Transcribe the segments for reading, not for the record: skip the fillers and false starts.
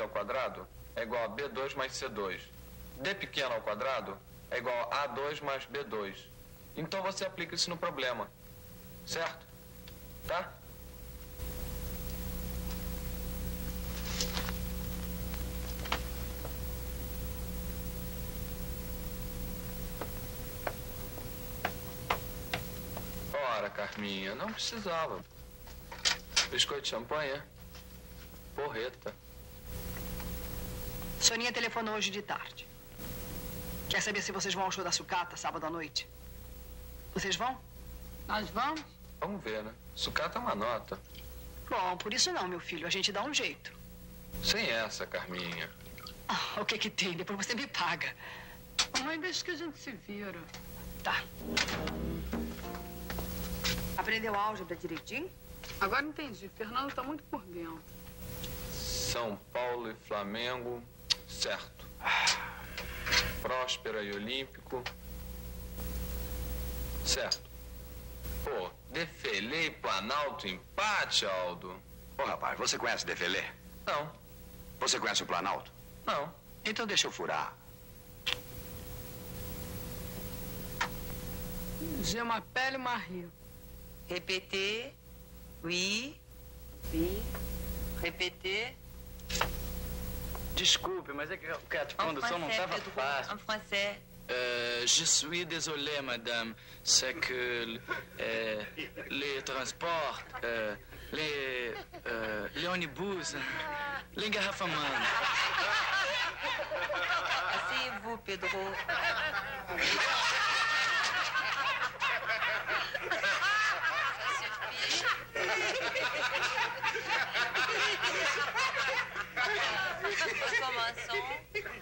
ao quadrado é igual a B2 mais C2. D pequeno ao quadrado é igual a A2 mais B2. Então você aplica isso no problema. Certo? Tá? Ora, Carminha, não precisava. Biscoito de champanhe? Porreta. Soninha telefonou hoje de tarde. Quer saber se vocês vão ao show da sucata sábado à noite? Vocês vão? Nós vamos? Vamos ver, né? Sucata é uma nota. Bom, por isso não, meu filho. A gente dá um jeito. Sem essa, Carminha. Ah, o que que tem? Depois você me paga. Mamãe, deixa que a gente se vira. Tá. Aprendeu álgebra direitinho? Agora entendi. Fernando tá muito por dentro. São Paulo e Flamengo, certo. Próspera e Olímpico, certo. Pô, Defele e Planalto, empate, Aldo. Ô, rapaz, você conhece Defele? Não, Você conhece o Planalto? não. Então deixa eu furar. Je m'appelle Marie. Répétez. Oui. Oui. Répétez. Desculpe, mas é que a condução não estava fácil. En français. Je suis désolé, madame. C'est que les transports, les ônibus, l'engarrafamento. Asseyez-vous, Pedro. Commençons.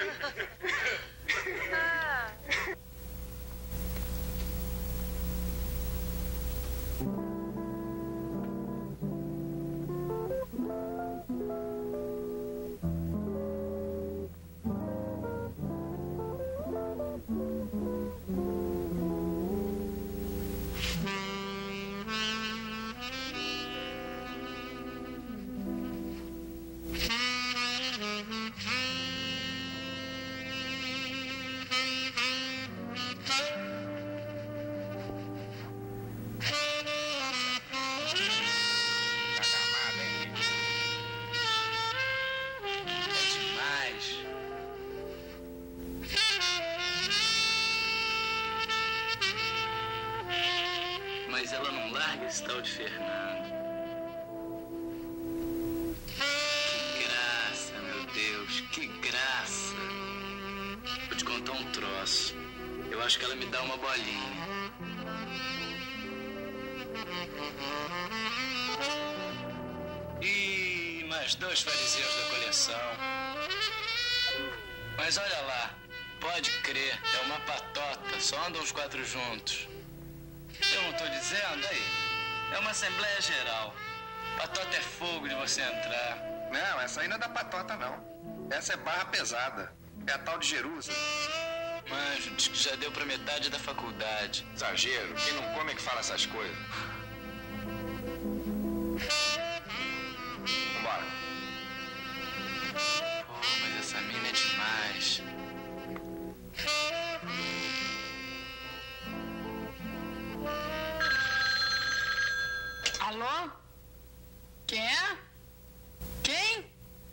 Mas ela não larga esse tal de Fernando. Que graça, meu Deus, que graça. Vou te contar um troço. Eu acho que ela me dá uma bolinha. E mais 2 fariseus da coleção. Mas olha lá, pode crer, é uma patota, só andam os 4 juntos. Eu não tô dizendo aí? É uma assembleia geral. Patota é fogo de você entrar. Não, essa aí não é da patota, não. Essa é barra pesada. É a tal de Jerusa. Manjo, diz que já deu pra metade da faculdade. Exagero. Quem não come é que fala essas coisas. Vambora. Pô, mas essa mina é demais. Alô? Quem é? Quem?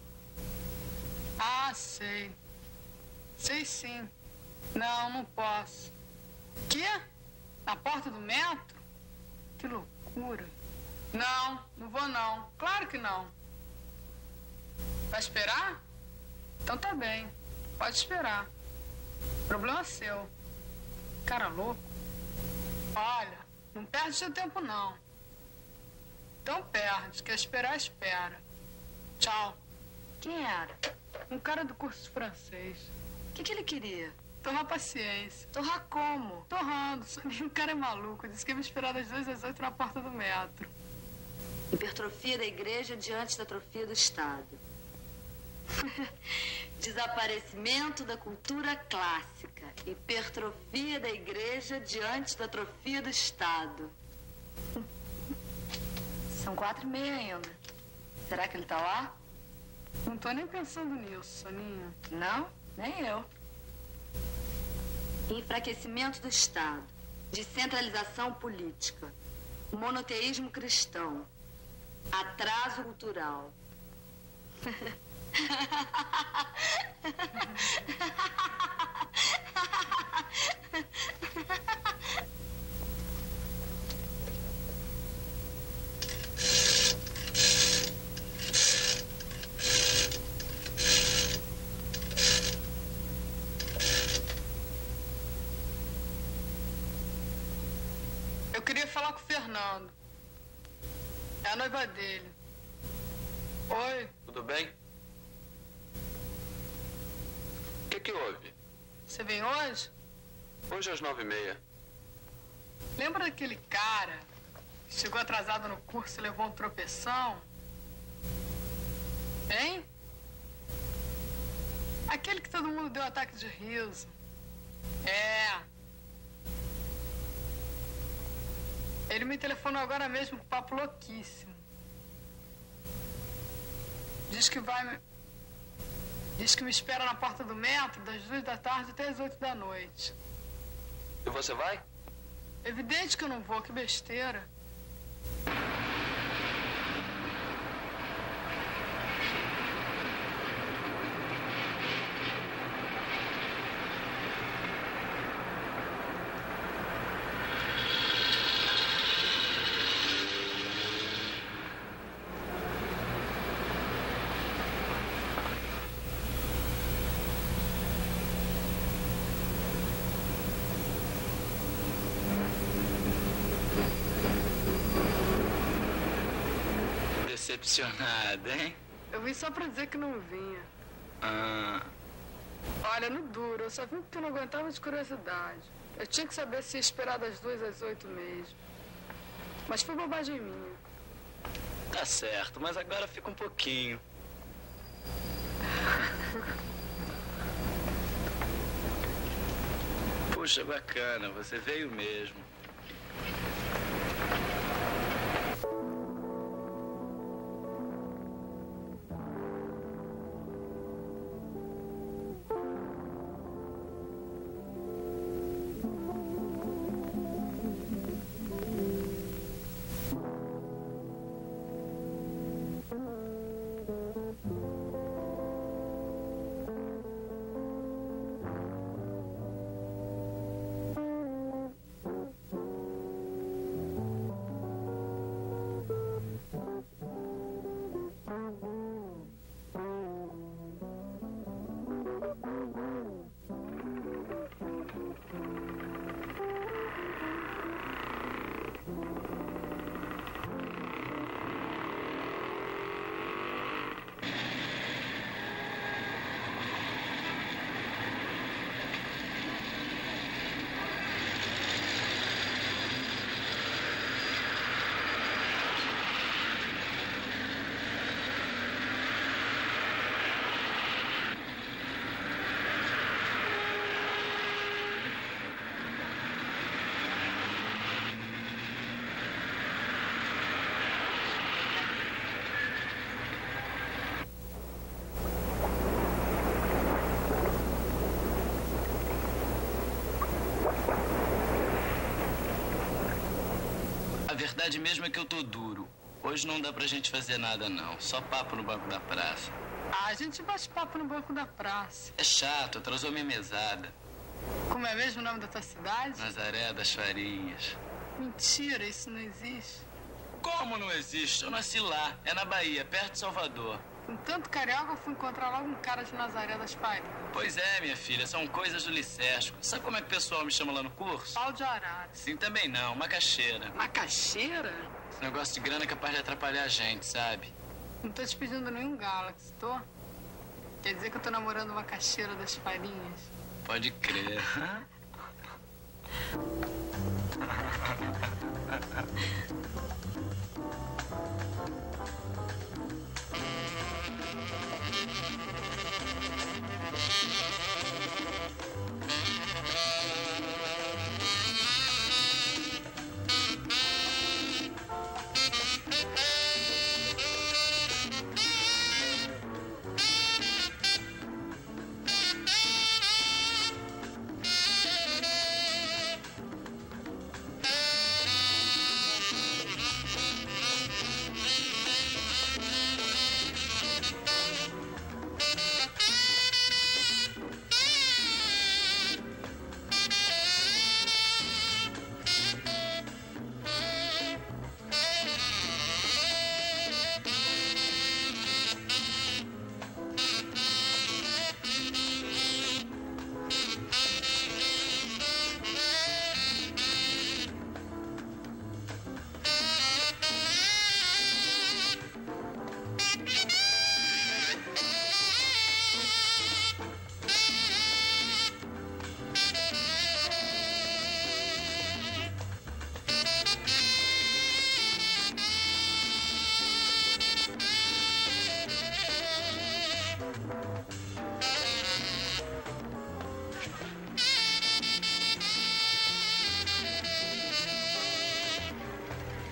Ah, sei. Sei sim. Não, não posso. Quê? Na porta do metro? Que loucura. Não, não vou não. Claro que não. Vai esperar? Então tá bem. Pode esperar. Problema seu. Cara louco. Olha, não perde seu tempo não. Então perde, quer esperar, espera. Tchau. Quem era? Um cara do curso de francês. O que ele queria? Torrar paciência. Torrar como? Torrando. O cara é maluco. Disse que ia me esperar das 2 às 8 na porta do metro. Hipertrofia da igreja diante da atrofia do Estado. Desaparecimento da cultura clássica. Hipertrofia da igreja diante da atrofia do Estado. São 4:30 ainda. Será que ele tá lá? Não tô nem pensando nisso, Soninha. Não, nem eu. Enfraquecimento do Estado, descentralização política, monoteísmo cristão, atraso cultural. Eu queria falar com o Fernando. É a noiva dele. Oi. Tudo bem? O que houve? Você vem hoje? Hoje às 9h30. Lembra daquele cara que chegou atrasado no curso e levou um tropeção? Hein? Aquele que todo mundo deu ataque de riso. É. Ele me telefonou agora mesmo com papo louquíssimo. Diz que me espera na porta do metro das 2 da tarde até as 8 da noite. E você vai? Evidente que eu não vou, que besteira. Decepcionada, hein? Eu vim só pra dizer que não vinha. Ah, Olha, no duro, eu só vim porque eu não aguentava de curiosidade. Eu tinha que saber se ia esperar das 2 às 8 mesmo. Mas foi bobagem minha. tá certo, mas agora fica um pouquinho. Puxa, bacana, você veio mesmo. A verdade mesmo é que eu tô duro. Hoje não dá pra gente fazer nada, não. Só papo no banco da praça. Ah, a gente bate papo no banco da praça. É chato, atrasou minha mesada. Como é mesmo o nome da tua cidade? Nazaré das Farinhas. Mentira, isso não existe. Como não existe? Eu nasci lá. É na Bahia, perto de Salvador. Com tanto carioca, eu fui encontrar logo um cara de Nazaré das Farinhas. Pois é, minha filha, são coisas do licéstico. Sabe como é que o pessoal me chama lá no curso? Pau de arara. Sim, também não, macaxeira. Macaxeira? Esse negócio de grana é capaz de atrapalhar a gente, sabe? Não tô te pedindo nenhum Galaxy, tô? Quer dizer que eu tô namorando uma caixeira das farinhas? Pode crer.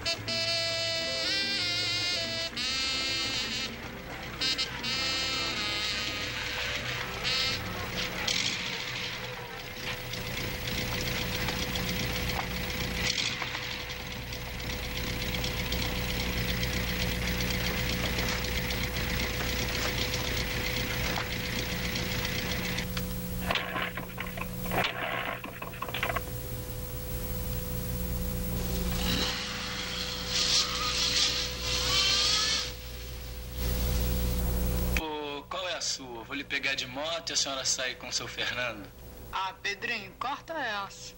Vou lhe pegar de moto e a senhora sai com o seu Fernando. Ah, Pedrinho, corta essa.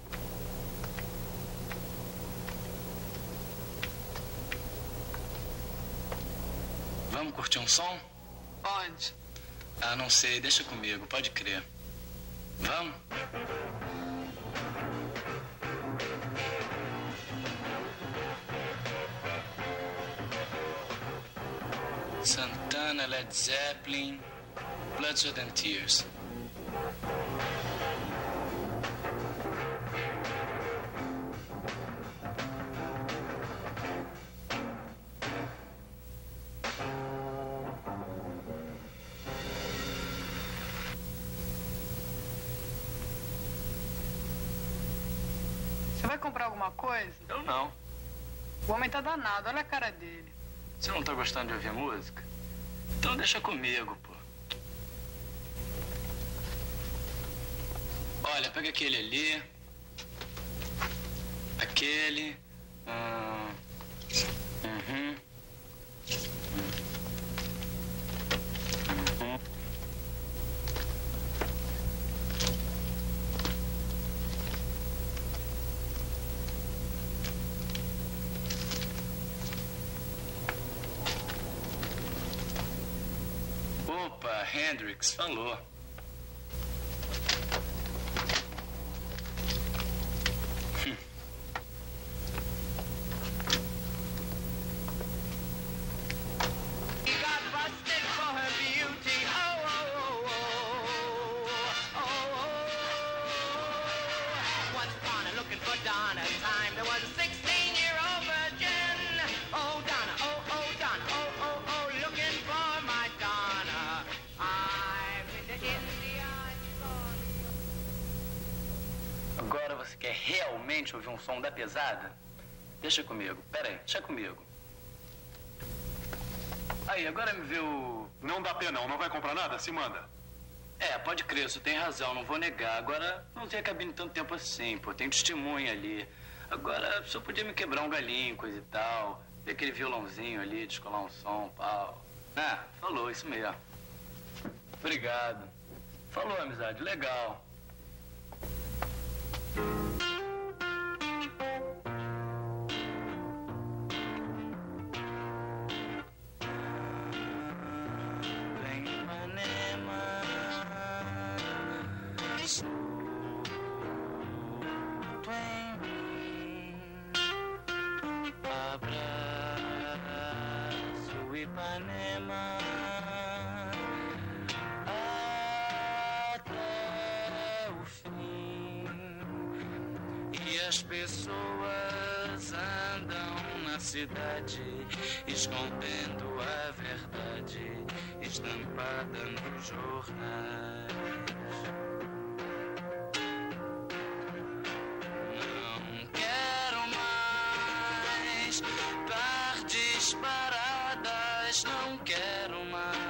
Vamos curtir um som? Onde? Ah, não sei, deixa comigo, pode crer. Vamos? Santana, Led Zeppelin, Blood, Sweat and Tears. Você vai comprar alguma coisa? Eu não. O homem tá danado, olha a cara dele. Você não tá gostando de ouvir música? Então deixa comigo, pô. Olha, pega aquele ali. Aquele. Opa, Hendrix, falou. Agora você quer realmente ouvir um som da pesada? Deixa comigo, peraí, deixa comigo. Aí, agora me vê o... Não dá pena, não vai comprar nada? Se manda. É, pode crer, você tem razão, não vou negar. Agora, não tem a cabine tanto tempo assim, pô, tem testemunha ali. Agora, só podia me quebrar um galinho, coisa e tal. Ver aquele violãozinho ali, descolar um som, pau. Ah, falou, isso mesmo. Obrigado. Falou, amizade, legal. Abraço Ipanema até o fim, e as pessoas andam na cidade escondendo a verdade estampada nos jornais. Paradas, não quero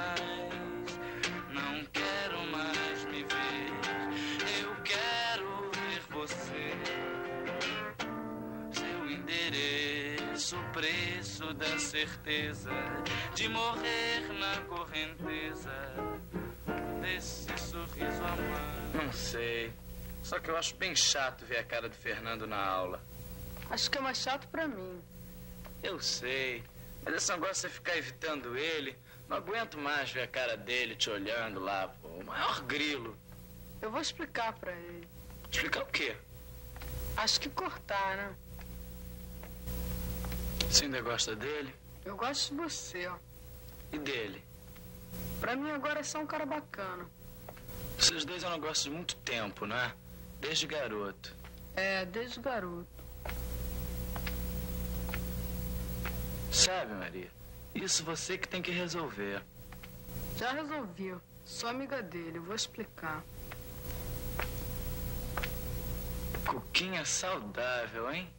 mais me ver. Eu quero ver você. Seu endereço, o preço da certeza de morrer na correnteza desse sorriso amado. Não sei, só que eu acho bem chato ver a cara do Fernando na aula. Acho que é mais chato pra mim. Eu sei. Mas esse negócio de você ficar evitando ele, não aguento mais ver a cara dele te olhando lá, pô. O maior grilo. Eu vou explicar pra ele. Explicar o quê? Acho que cortar, né? Você ainda gosta dele? Eu gosto de você, ó. E dele? Pra mim agora é só um cara bacana. Vocês dois eu não gosto de muito tempo, né? Desde garoto. É, desde garoto. Sabe, Maria, isso você que tem que resolver. Já resolvi. Sou amiga dele, vou explicar. Cuquinha saudável, hein?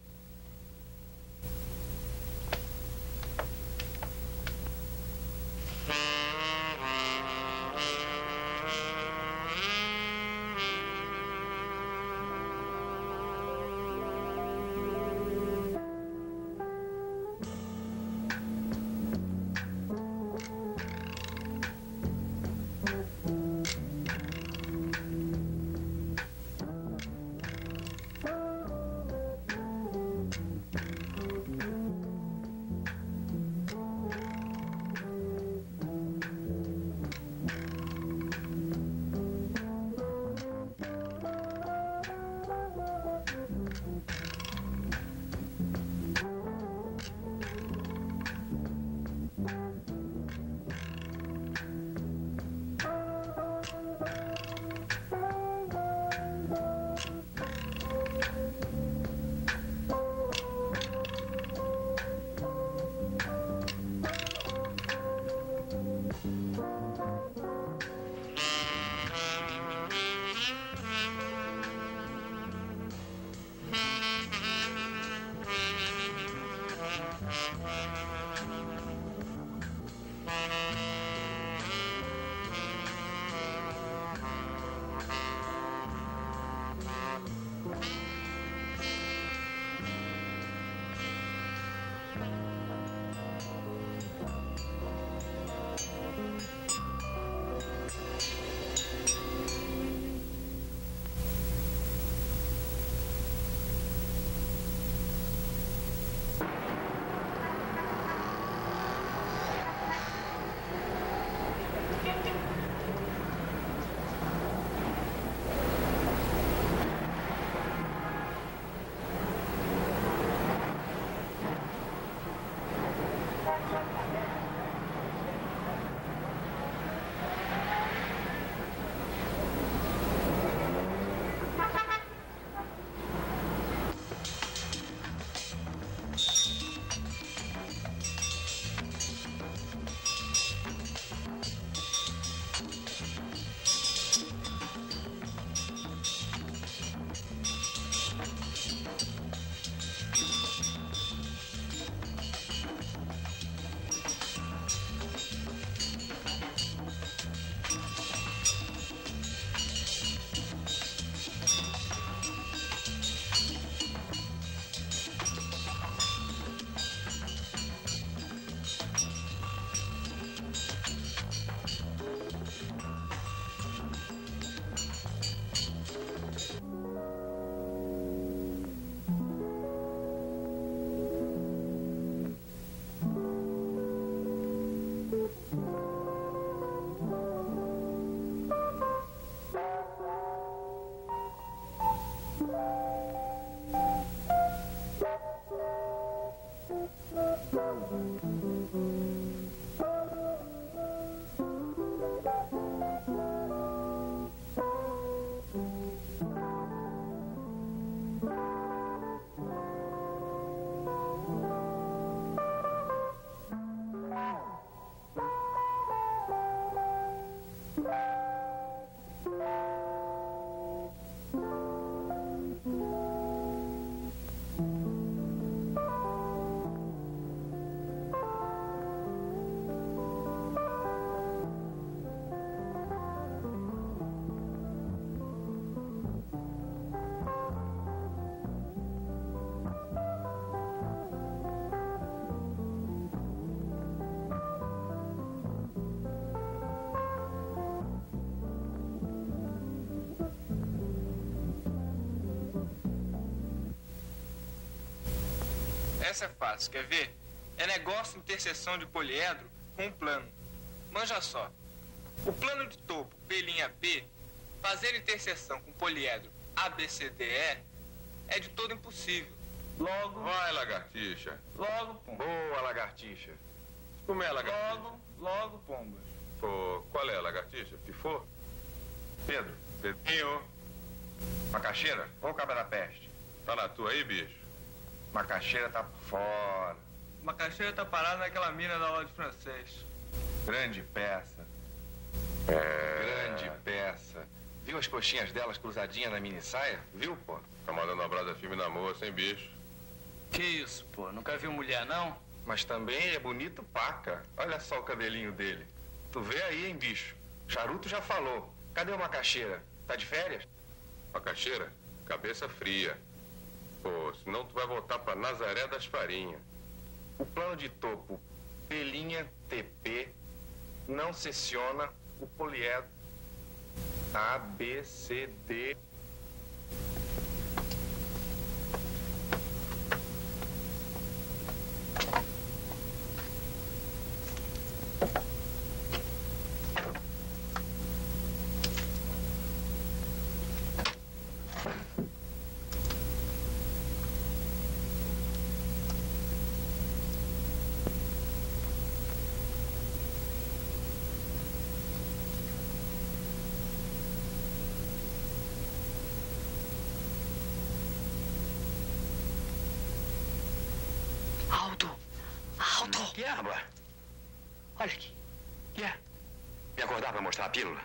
Essa é fácil, quer ver? É negócio de interseção de poliedro com um plano. Manja só. O plano de topo P', fazer interseção com poliedro ABCDE é de todo impossível. Logo... Vai, lagartixa. Logo, pombas. Boa, lagartixa. Como é, lagartixa? Logo, pombas. Pô, qual é, lagartixa? Pifou? Pedro. Pedrinho. Macaxeira ou cabra da peste? Tá na tua aí, bicho? Macaxeira tá por fora. O macaxeira tá parado naquela mina da aula de francês. Grande peça. Grande peça. Viu as coxinhas delas cruzadinhas na mini saia? Viu, pô? Tá mandando uma brasa firme na moça, hein, bicho? Que isso, pô? Nunca viu mulher, não? Mas também é bonito paca. Olha só o cabelinho dele. Tu vê aí, hein, bicho? Charuto já falou. Cadê o macaxeira? Tá de férias? Macaxeira, cabeça fria. Pô, senão tu vai voltar pra Nazaré das Farinhas. O plano de topo Pelinha TP não cessiona o poliedro ABCD. Diabo! Olha aqui. Me acordar pra mostrar a pílula?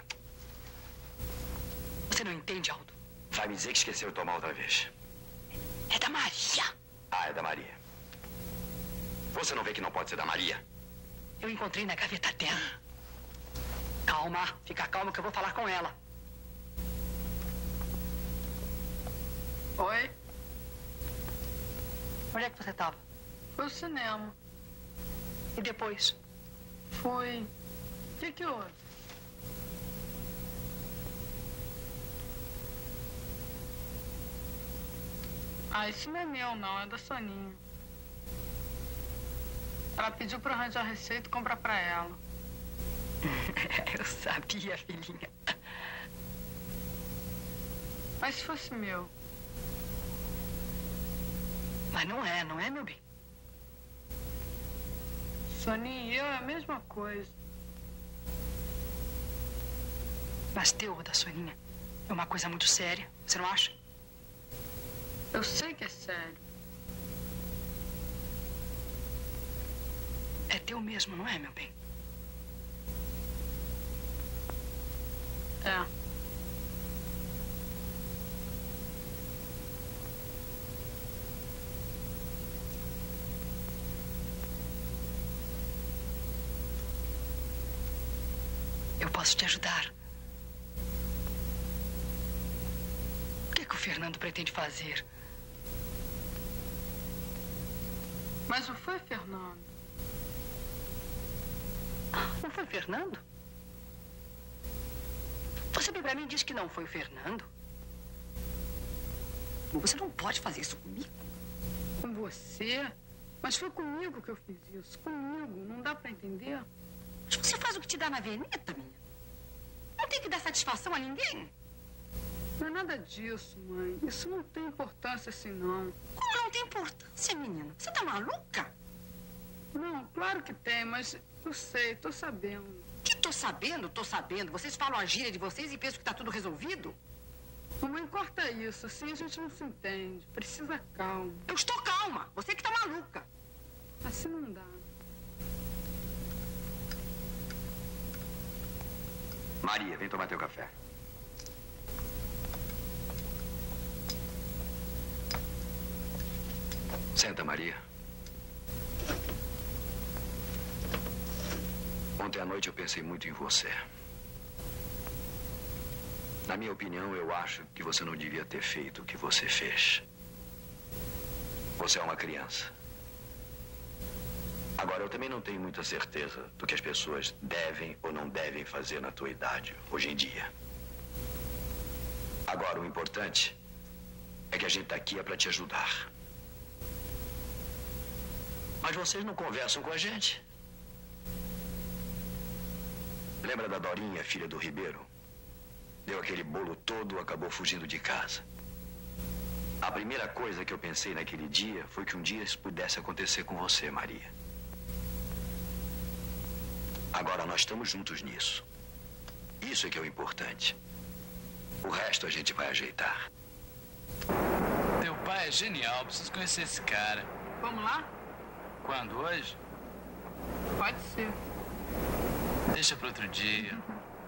Você não entende, Aldo? Vai me dizer que esqueceu de tomar outra vez. É da Maria. Ah, é da Maria. Você não vê que não pode ser da Maria? Eu encontrei na gaveta dela. Calma, fica calma que eu vou falar com ela. Oi? Onde é que você estava? Foi ao cinema. E depois? Fui. O que houve? Ah, isso não é meu, não. É da Soninha. Ela pediu pra arranjar receita e comprar pra ela. Eu sabia, filhinha. Mas se fosse meu? Mas não é, meu bem? Soninha e eu é a mesma coisa. Mas teu da Soninha é uma coisa muito séria, você não acha? Eu sei que é sério. É teu mesmo, não é, meu bem? É. Eu posso te ajudar. O que o Fernando pretende fazer? Mas não foi Fernando. Não foi o Fernando? Você bem pra mim diz que não foi o Fernando. Você não pode fazer isso comigo. Com você? Mas foi comigo que eu fiz isso. Comigo. Não dá pra entender? Mas você faz o que te dá na veneta, minha. Não tem que dar satisfação a ninguém. Não é nada disso, mãe. Isso não tem importância assim, não. Como não tem importância, menina? Você tá maluca? Não, claro que tem, mas eu sei, tô sabendo. Que tô sabendo? Tô sabendo. Vocês falam a gíria de vocês e pensam que tá tudo resolvido? Mamãe, corta isso. Assim a gente não se entende. Precisa calma. Eu estou calma. Você que tá maluca. Assim não dá. Maria, vem tomar teu café. Senta, Maria. Ontem à noite eu pensei muito em você. Na minha opinião, eu acho que você não devia ter feito o que você fez. Você é uma criança. Agora, eu também não tenho muita certeza do que as pessoas devem ou não devem fazer na tua idade, hoje em dia. Agora, o importante é que a gente tá aqui para te ajudar. Mas vocês não conversam com a gente. Lembra da Dorinha, filha do Ribeiro? Deu aquele bolo todo e acabou fugindo de casa. A primeira coisa que eu pensei naquele dia foi que um dia isso pudesse acontecer com você, Maria. Agora nós estamos juntos nisso. Isso é que é o importante. O resto a gente vai ajeitar. Teu pai é genial, preciso conhecer esse cara. Vamos lá? Quando? Hoje? Pode ser. Deixa para outro dia.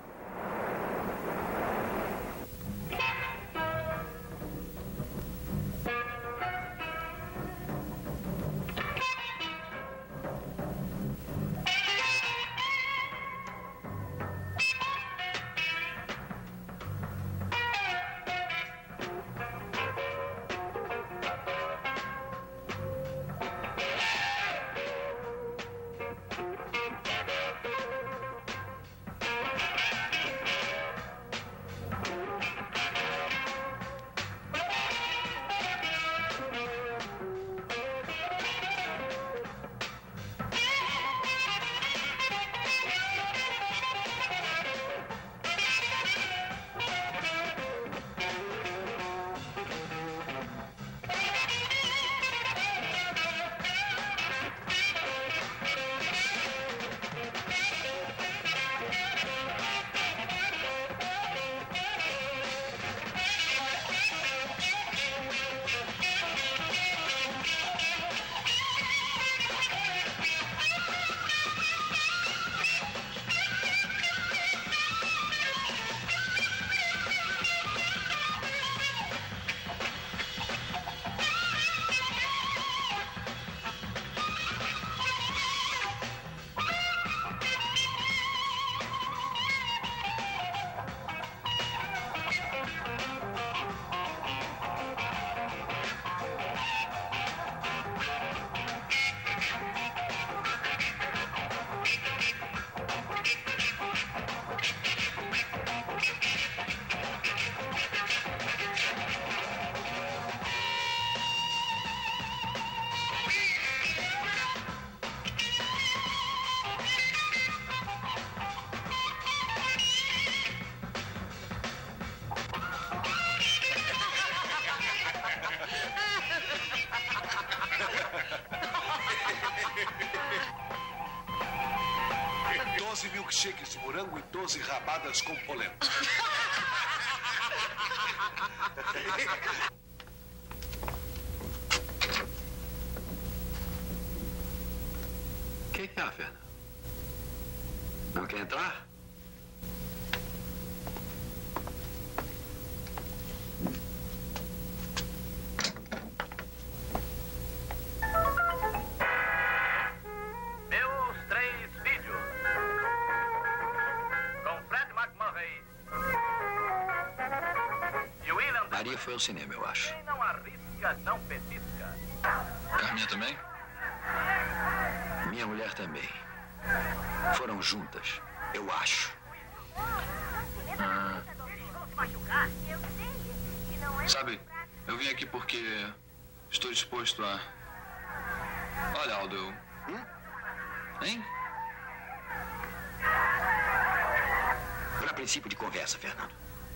Milkshakes de morango e 12 rabadas com polenta. O que é, Fernando? Não quer entrar? Maria foi ao cinema, eu acho. Quem não arrisca, não petisca. Carminha também? Minha mulher também. Foram juntas, eu acho. Sabe, eu vim aqui porque estou disposto a... Olha, Aldo, eu... Hein? Para princípio de conversa, Fernando.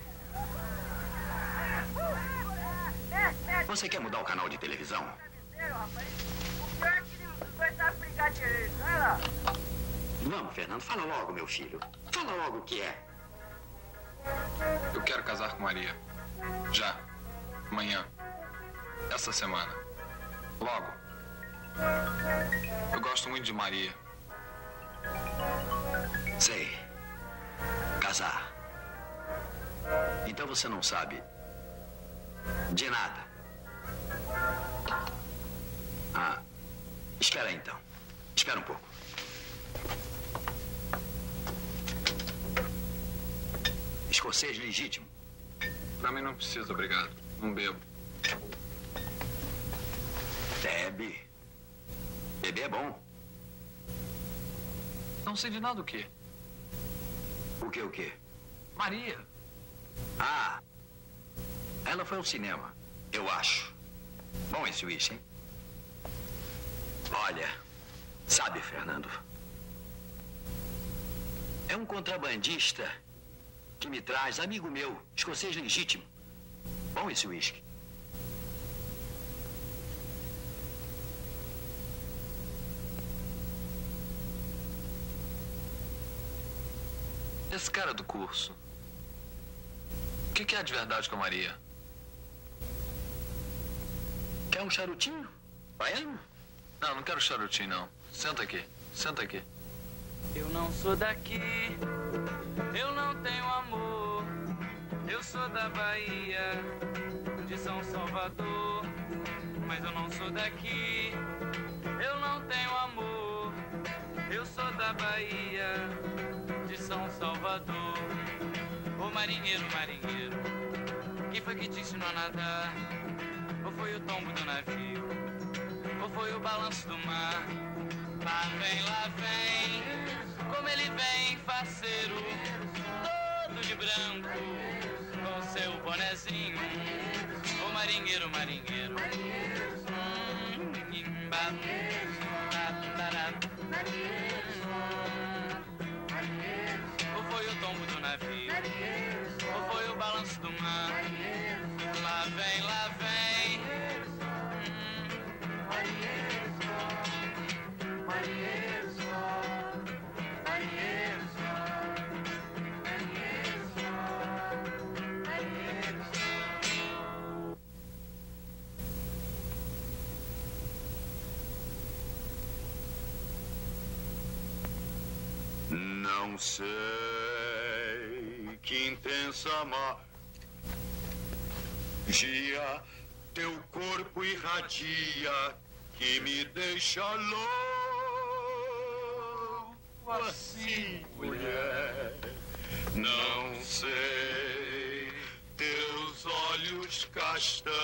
Você quer mudar o canal de televisão? Vamos, Fernando, fala logo, meu filho. Fala logo o que é. Eu quero casar com Maria. Já. Amanhã. Essa semana. Logo. Eu gosto muito de Maria. Sei. Casar. Então você não sabe de nada. Ah, espera aí, então. Espera um pouco. Escocês legítimo. Pra mim não precisa, obrigado. Não bebo. Bebe. Beber é bom. Não sei de nada o quê. O quê? Maria. Ah, ela foi ao cinema, eu acho. Bom esse uísque, hein? Olha, sabe, Fernando, é um contrabandista que me traz, amigo meu, escocês legítimo. Bom esse uísque. Esse cara do curso, o que é de verdade com a Maria? Quer um charutinho? Baiano? Não, não quero charutinho, não. Senta aqui, senta aqui. Eu não sou daqui, eu não tenho amor. Eu sou da Bahia, de São Salvador. Mas eu não sou daqui, eu não tenho amor. Eu sou da Bahia, de São Salvador. Ô marinheiro, marinheiro, quem foi que te ensinou a nadar? Ou foi o tombo do navio? Ou foi o balanço do mar? Lá vem, como ele vem, faceiro, todo de branco, com seu bonezinho. Ô marinheiro, marinheiro, ou foi o tombo do navio? Ou foi o balanço do mar? Lá vem, lá vem. Não sei que intensa magia teu corpo irradia, que me deixa louco assim, mulher. Não sei teus olhos castanhos,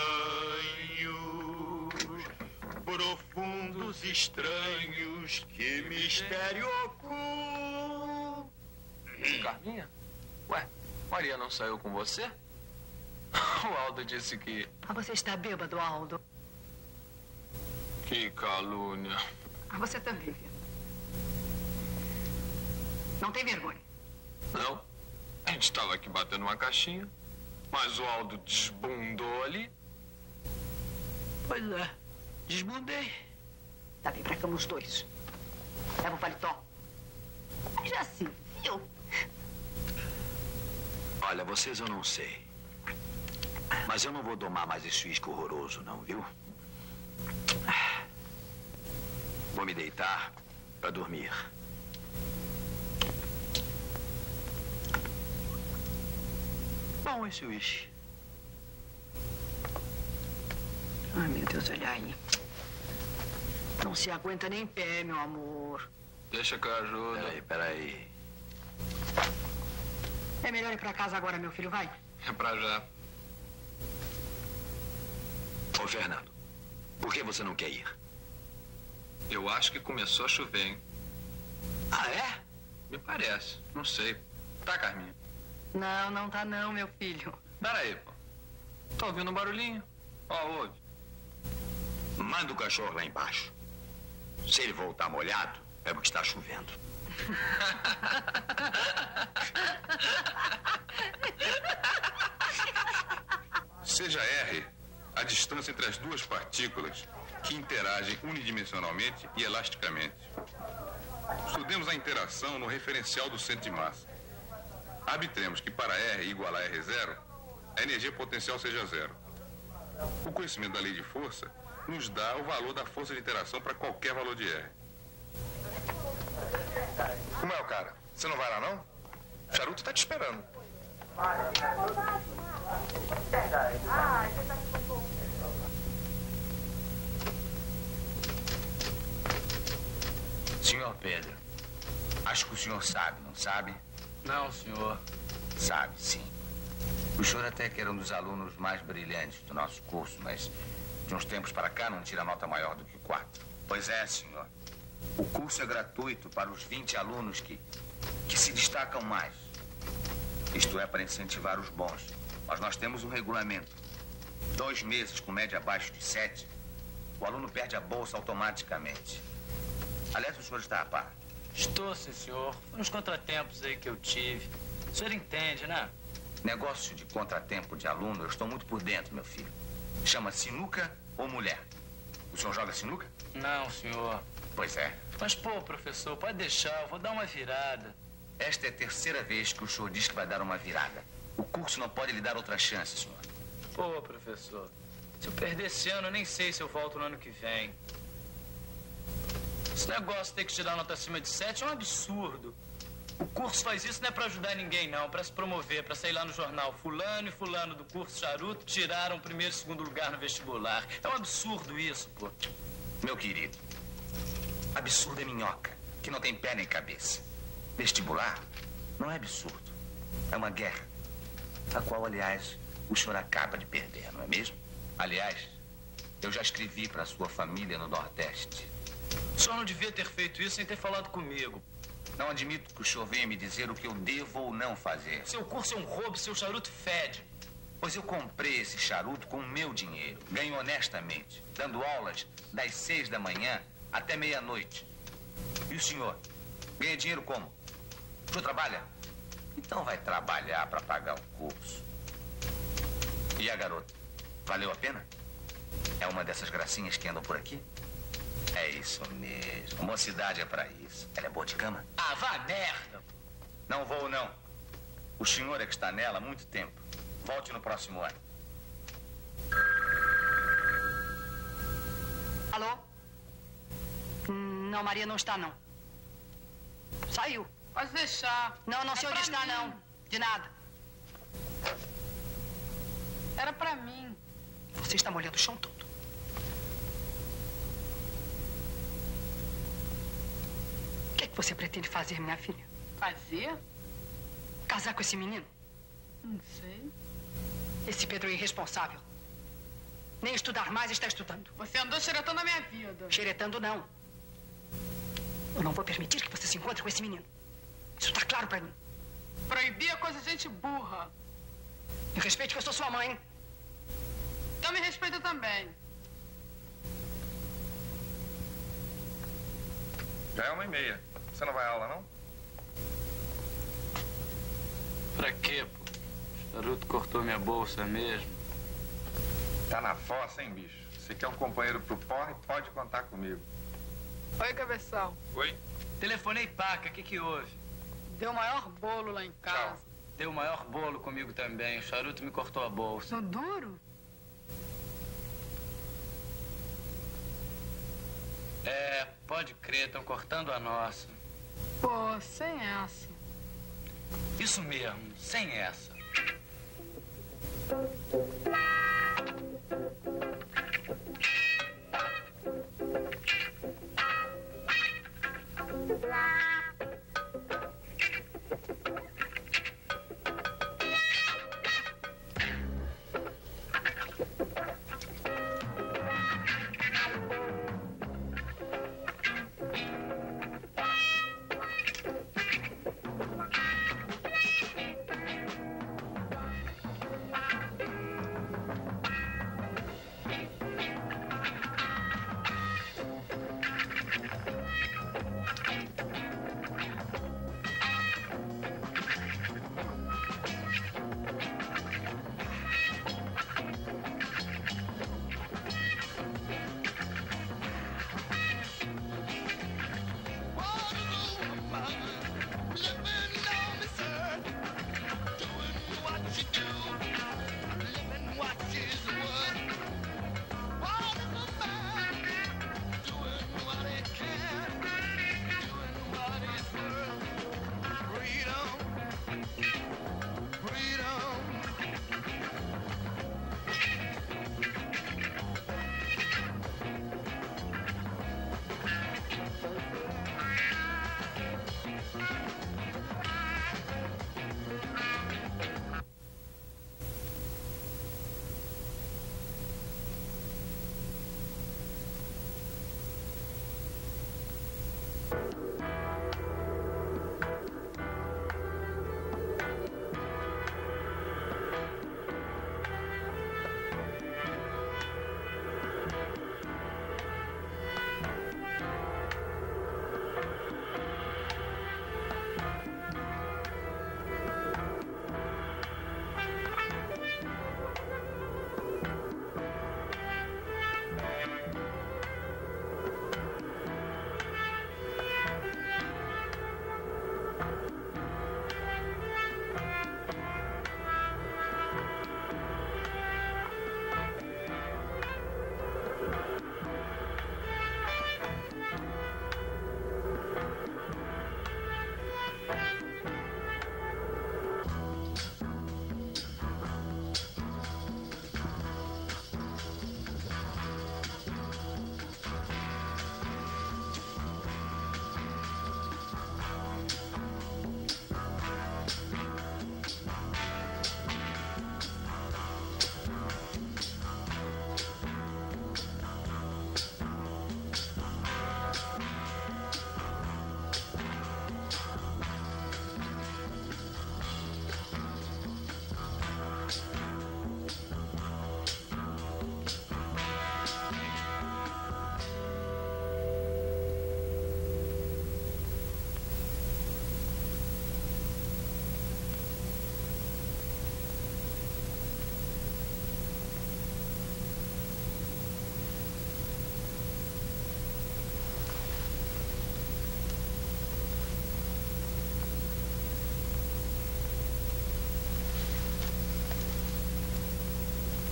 profundos, estranhos, que mistério oculto. Carminha? Ué, Maria não saiu com você? O Aldo disse que... Ah, você está bêbado, Aldo. Que calúnia. Ah, você também, viu? Não tem vergonha? Não. A gente estava aqui batendo uma caixinha, mas o Aldo desbundou ali. Pois é, desbundei. Tá bem, pra cama os dois. Leva o paletó. Já se viu? Olha, vocês eu não sei. Mas eu não vou domar mais esse uísque horroroso, não, viu? Vou me deitar pra dormir. Bom esse uísque. Ai, meu Deus, olha aí. Não se aguenta nem em pé, meu amor. Deixa que eu ajudo. Peraí. É melhor ir pra casa agora, meu filho, vai. É pra já. Ô, Fernando, por que você não quer ir? Eu acho que começou a chover, hein? Ah, é? Me parece. Não sei. Tá, Carminha? Não, não tá não, meu filho. Peraí, pô. Tô ouvindo um barulhinho. Ó, ouve. Manda o cachorro lá embaixo. Se ele voltar molhado, é porque está chovendo. Seja R a distância entre as duas partículas que interagem unidimensionalmente e elasticamente. Estudemos a interação no referencial do centro de massa. Arbitremos que para R igual a R0, a energia potencial seja zero. O conhecimento da lei de força nos dá o valor da força de interação para qualquer valor de R. Como é o cara? Você não vai lá, não? O charuto tá te esperando. Senhor Pedro, acho que o senhor sabe, não sabe? Não, senhor. Sabe, sim. O senhor até que era um dos alunos mais brilhantes do nosso curso, mas de uns tempos para cá não tira nota maior do que 4. Pois é, senhor. O curso é gratuito para os 20 alunos que se destacam mais. Isto é, para incentivar os bons. Mas nós temos um regulamento. 2 meses com média abaixo de 7, o aluno perde a bolsa automaticamente. Aliás, o senhor está a par? Estou, sim, senhor. Foi uns contratempos aí que eu tive. O senhor entende, né? Negócio de contratempo de aluno, eu estou muito por dentro, meu filho. Chama sinuca ou mulher. O senhor joga sinuca? Não, senhor. Pois é. Mas, pô, professor, pode deixar, eu vou dar uma virada. Esta é a 3ª vez que o senhor diz que vai dar uma virada. O curso não pode lhe dar outra chance, senhor. Pô, professor, se eu perder esse ano, eu nem sei se eu volto no ano que vem. Esse negócio de ter que tirar nota acima de 7 é um absurdo. O curso faz isso não é pra ajudar ninguém, não. Pra se promover, pra sair lá no jornal. Fulano e fulano do curso Charuto tiraram o primeiro e segundo lugar no vestibular. É um absurdo isso, pô. Meu querido, absurdo é minhoca, que não tem pé nem cabeça. Vestibular não é absurdo. É uma guerra, a qual, aliás, o senhor acaba de perder, não é mesmo? Aliás, eu já escrevi para sua família no Nordeste. O senhor não devia ter feito isso sem ter falado comigo. Não admito que o senhor venha me dizer o que eu devo ou não fazer. Seu curso é um roubo, seu charuto fede. Pois eu comprei esse charuto com o meu dinheiro. Ganho honestamente, dando aulas das 6 da manhã até meia-noite. E o senhor? Ganha dinheiro como? O senhor trabalha? Então vai trabalhar para pagar o curso. E a garota? Valeu a pena? É uma dessas gracinhas que andam por aqui? É isso mesmo. Mocidade é pra isso. Ela é boa de cama? Ah, vá merda! Não vou, não. O senhor é que está nela há muito tempo. Volte no próximo ano. Alô? Não, Maria não está, não. Saiu. Pode deixar. Não, não sei onde está, não. De nada. Era pra mim. Você está molhando o chão todo. O que é que você pretende fazer, minha filha? Fazer? Casar com esse menino? Não sei. Esse Pedro é irresponsável. Nem estudar mais está estudando. Você andou xeretando a minha vida. Xeretando, não. Eu não vou permitir que você se encontre com esse menino. Isso está claro pra mim. Proibir é coisa de gente burra. Me respeite que eu sou sua mãe. Então me respeita também. Já é 1h30. Você não vai à aula, não? Pra quê, pô? O charuto cortou minha bolsa mesmo. Tá na fossa, hein, bicho? Você quer um companheiro pro porre, pode contar comigo. Oi, cabeção. Oi? Telefonei Paca, o que houve? Deu o maior bolo lá em casa. Tchau. Deu o maior bolo comigo também. O charuto me cortou a bolsa. No duro? É, pode crer, estão cortando a nossa. Pô, sem essa. Isso mesmo, sem essa.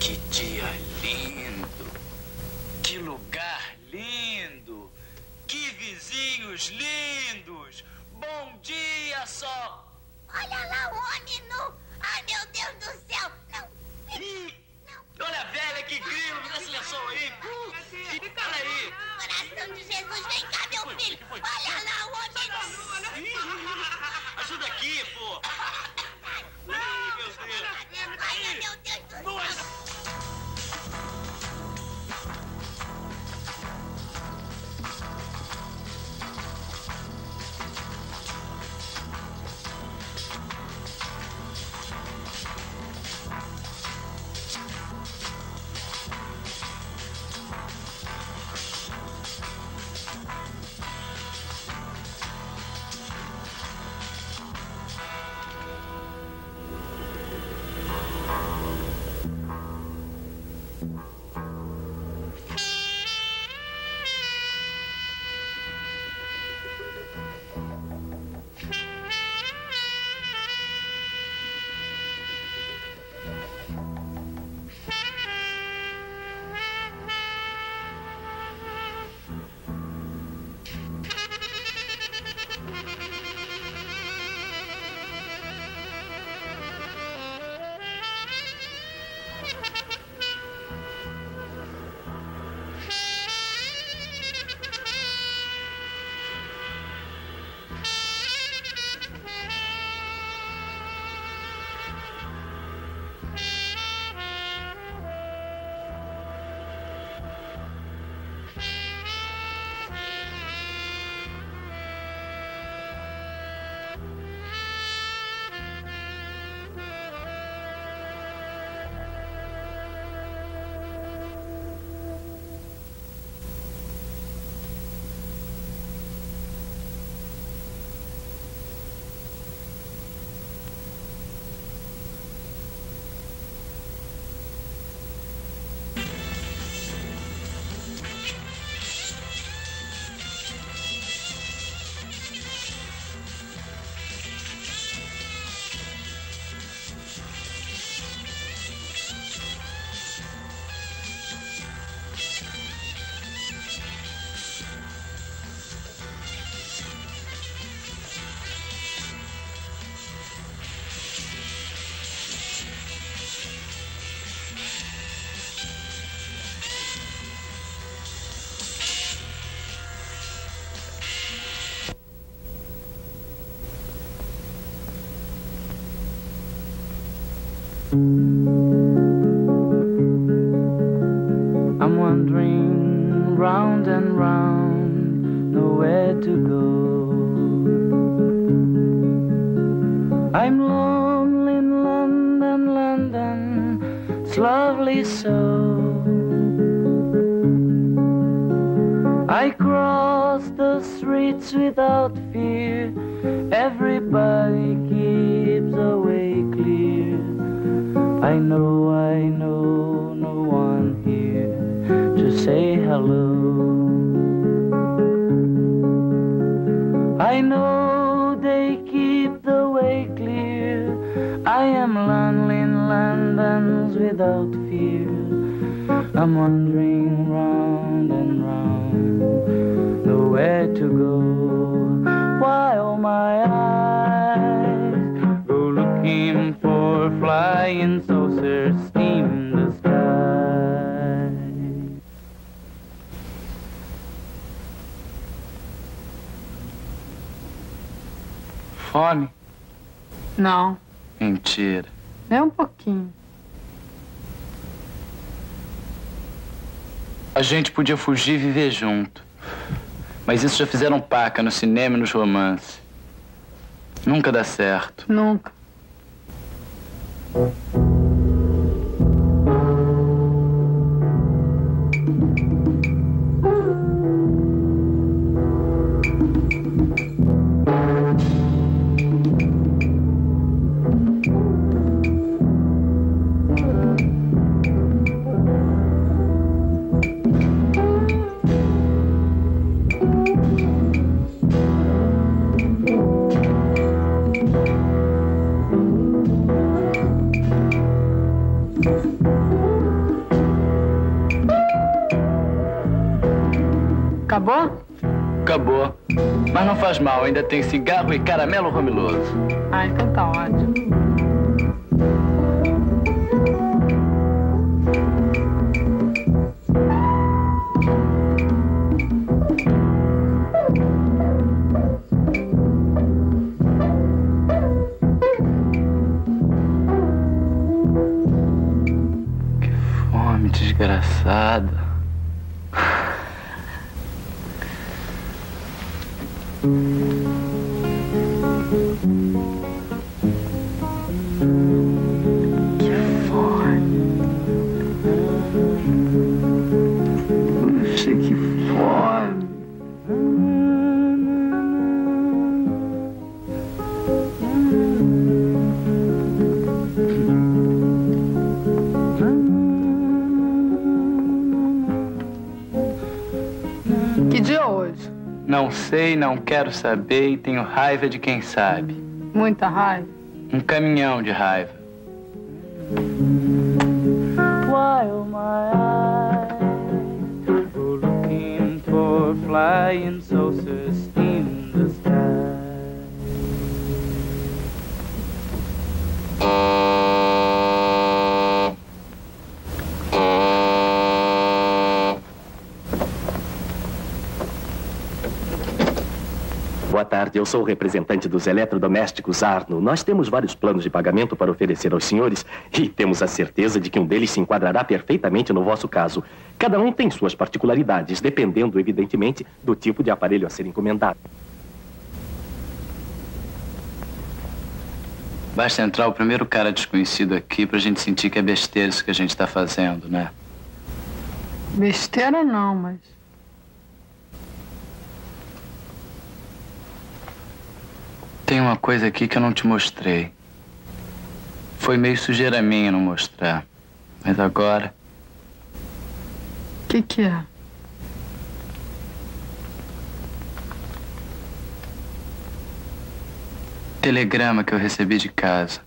Que dia lindo! Que lugar lindo! Que vizinhos lindos! Bom dia, sol! Olha lá o homem nu! Ai, meu Deus do céu! Não! Olha a velha, que grilo! Me dá esse lençol aí! Olha aí! Coração de Jesus, vem cá, meu filho! Olha lá o homem nu! Ajuda aqui, pô! Ai, meu Deus! Ai, meu Deus do céu! I'm wandering round and round, nowhere to go. I'm lonely in London, London, it's lovely so. I cross the streets without fear, everybody keeps away clear. I know no one here to say hello. I know they keep the way clear. I am lonely in London's without fear. I'm wandering round and round, nowhere to go, while my eyes go looking for flying saucers in the sky. Fome? Não, Mentira. nem um pouquinho. A gente podia fugir e viver junto. Mas isso já fizeram paca no cinema e nos romances. Nunca dá certo. Nunca. acabou. Mas não faz mal, ainda tem cigarro e caramelo romiloso. Ah, então tá ótimo. Que fome desgraçada. Que dia é hoje? Não sei, não quero saber e tenho raiva de quem sabe. Muita raiva? Um caminhão de raiva. While my eyes were looking for flying saucers in the sky. Boa tarde, eu sou o representante dos eletrodomésticos Arno. Nós temos vários planos de pagamento para oferecer aos senhores e temos a certeza de que um deles se enquadrará perfeitamente no vosso caso. Cada um tem suas particularidades, dependendo, evidentemente, do tipo de aparelho a ser encomendado. Basta entrar o primeiro cara desconhecido aqui pra gente sentir que é besteira isso que a gente tá fazendo, né? Besteira não, mas... Tem uma coisa aqui que eu não te mostrei. Foi meio sujeira minha não mostrar. Mas agora... O que é? Telegrama que eu recebi de casa.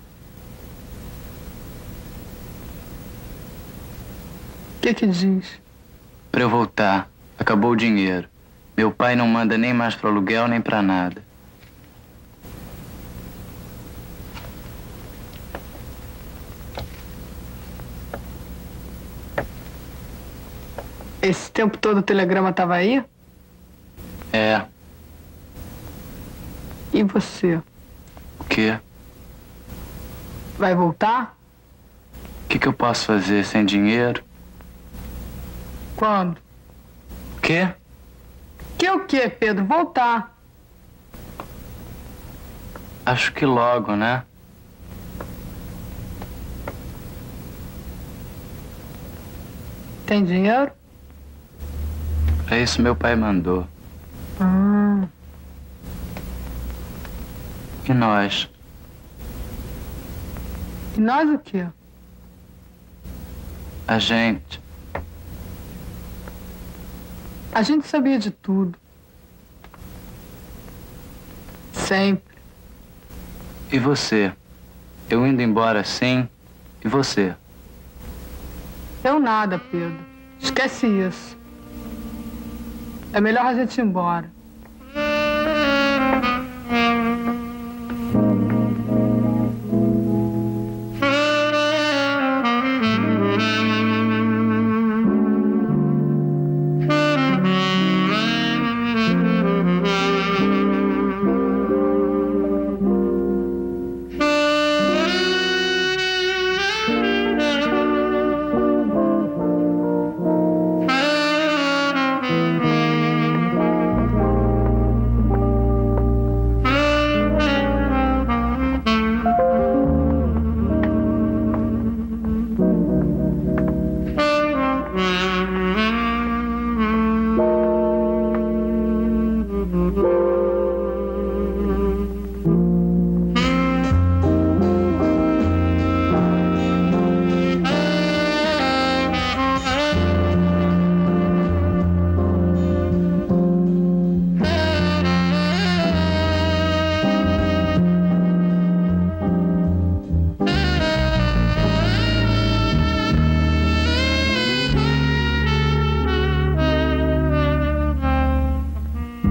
O que diz? Pra eu voltar. Acabou o dinheiro. Meu pai não manda nem mais pro aluguel nem pra nada. Esse tempo todo o telegrama estava aí? É. E você? O quê? Vai voltar? O que eu posso fazer sem dinheiro? Quando? O quê? Que o quê, Pedro? Voltar. Acho que logo, né? Tem dinheiro? Pra isso meu pai mandou. E nós? E nós o quê? A gente. A gente sabia de tudo. Sempre. E você? Eu indo embora assim? E você? Eu nada, Pedro. Esquece isso. É melhor a gente ir embora.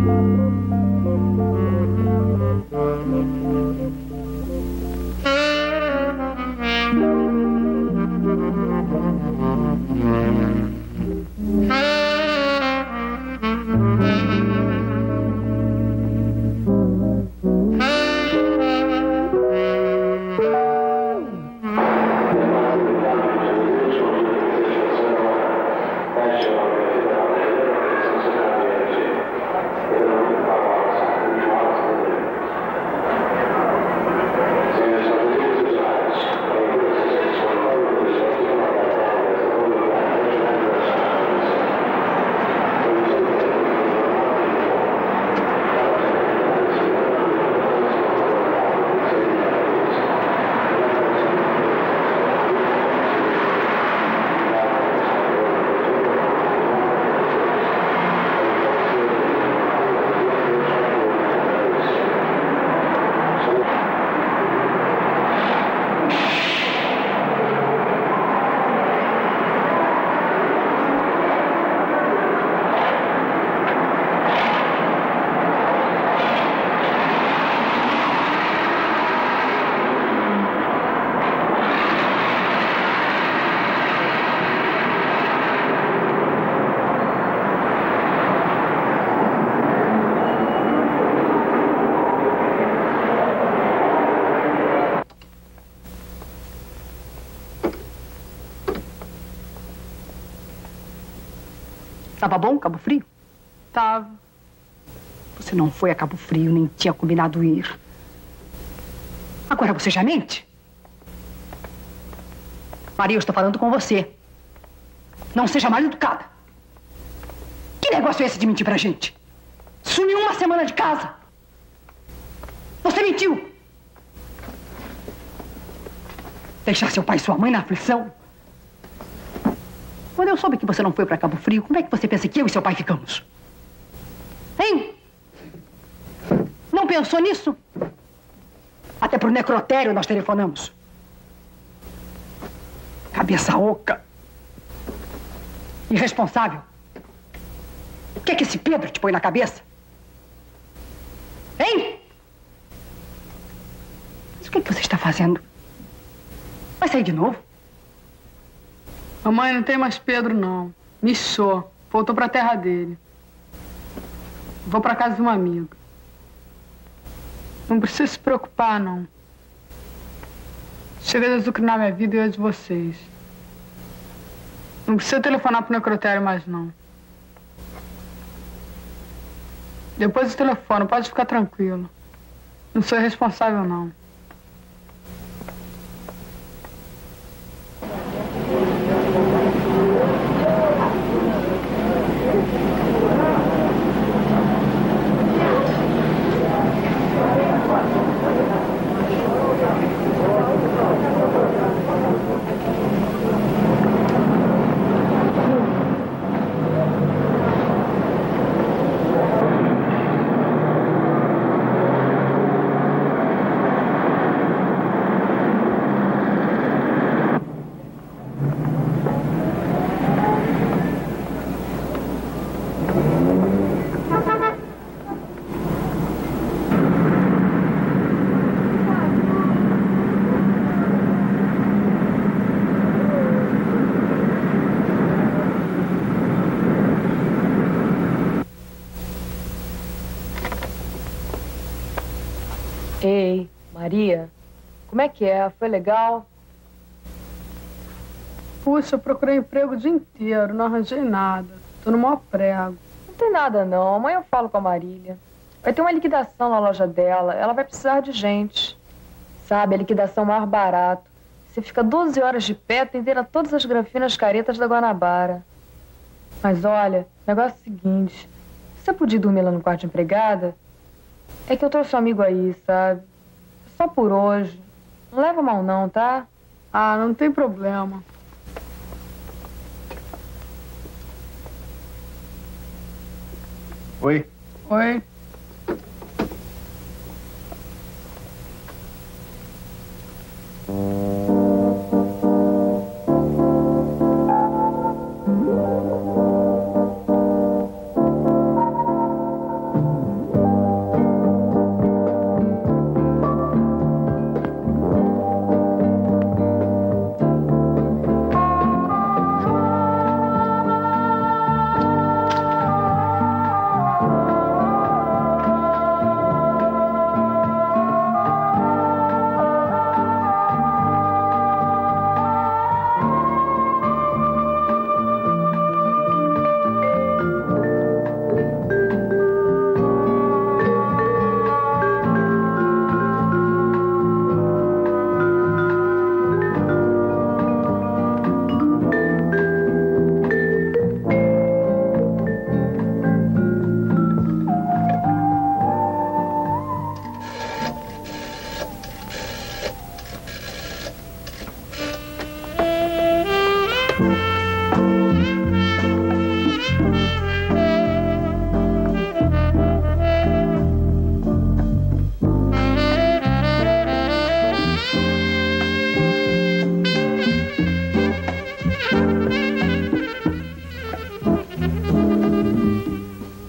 Tava bom, Cabo Frio? Tava. Você não foi a Cabo Frio, nem tinha combinado ir. Agora você já mente? Maria, eu estou falando com você. Não seja mal educada. Que negócio é esse de mentir pra gente? Sumiu uma semana de casa. Você mentiu. Deixar seu pai e sua mãe na aflição. Quando eu soube que você não foi para Cabo Frio, como é que você pensa que eu e seu pai ficamos? Hein? Não pensou nisso? Até pro necrotério nós telefonamos. Cabeça oca. Irresponsável. O que é que esse Pedro te põe na cabeça? Hein? Mas o que é que você está fazendo? Vai sair de novo? Mamãe, não tem mais Pedro, não. Missou. Voltou pra terra dele. Vou pra casa de uma amiga. Não precisa se preocupar, não. Chega de azucrinar minha vida e a de vocês. Não precisa telefonar pro necrotério mais, não. Depois eu telefono, pode ficar tranquilo. Não sou responsável, não. Ei, Maria, como é que é? Foi legal? Puxa, eu procurei emprego o dia inteiro, não arranjei nada. Tô no maior prego. Não tem nada, não. Amanhã eu falo com a Marília. Vai ter uma liquidação na loja dela. Ela vai precisar de gente. Sabe, a liquidação mais barata. Você fica 12 horas de pé, tem inteira todas as granfinas caretas da Guanabara. Mas olha, o negócio é o seguinte. Você podia dormir lá no quarto de empregada? É que eu trouxe um amigo aí, sabe? Só por hoje. Não leva mal não, tá? Ah, não tem problema. Oi. Oi.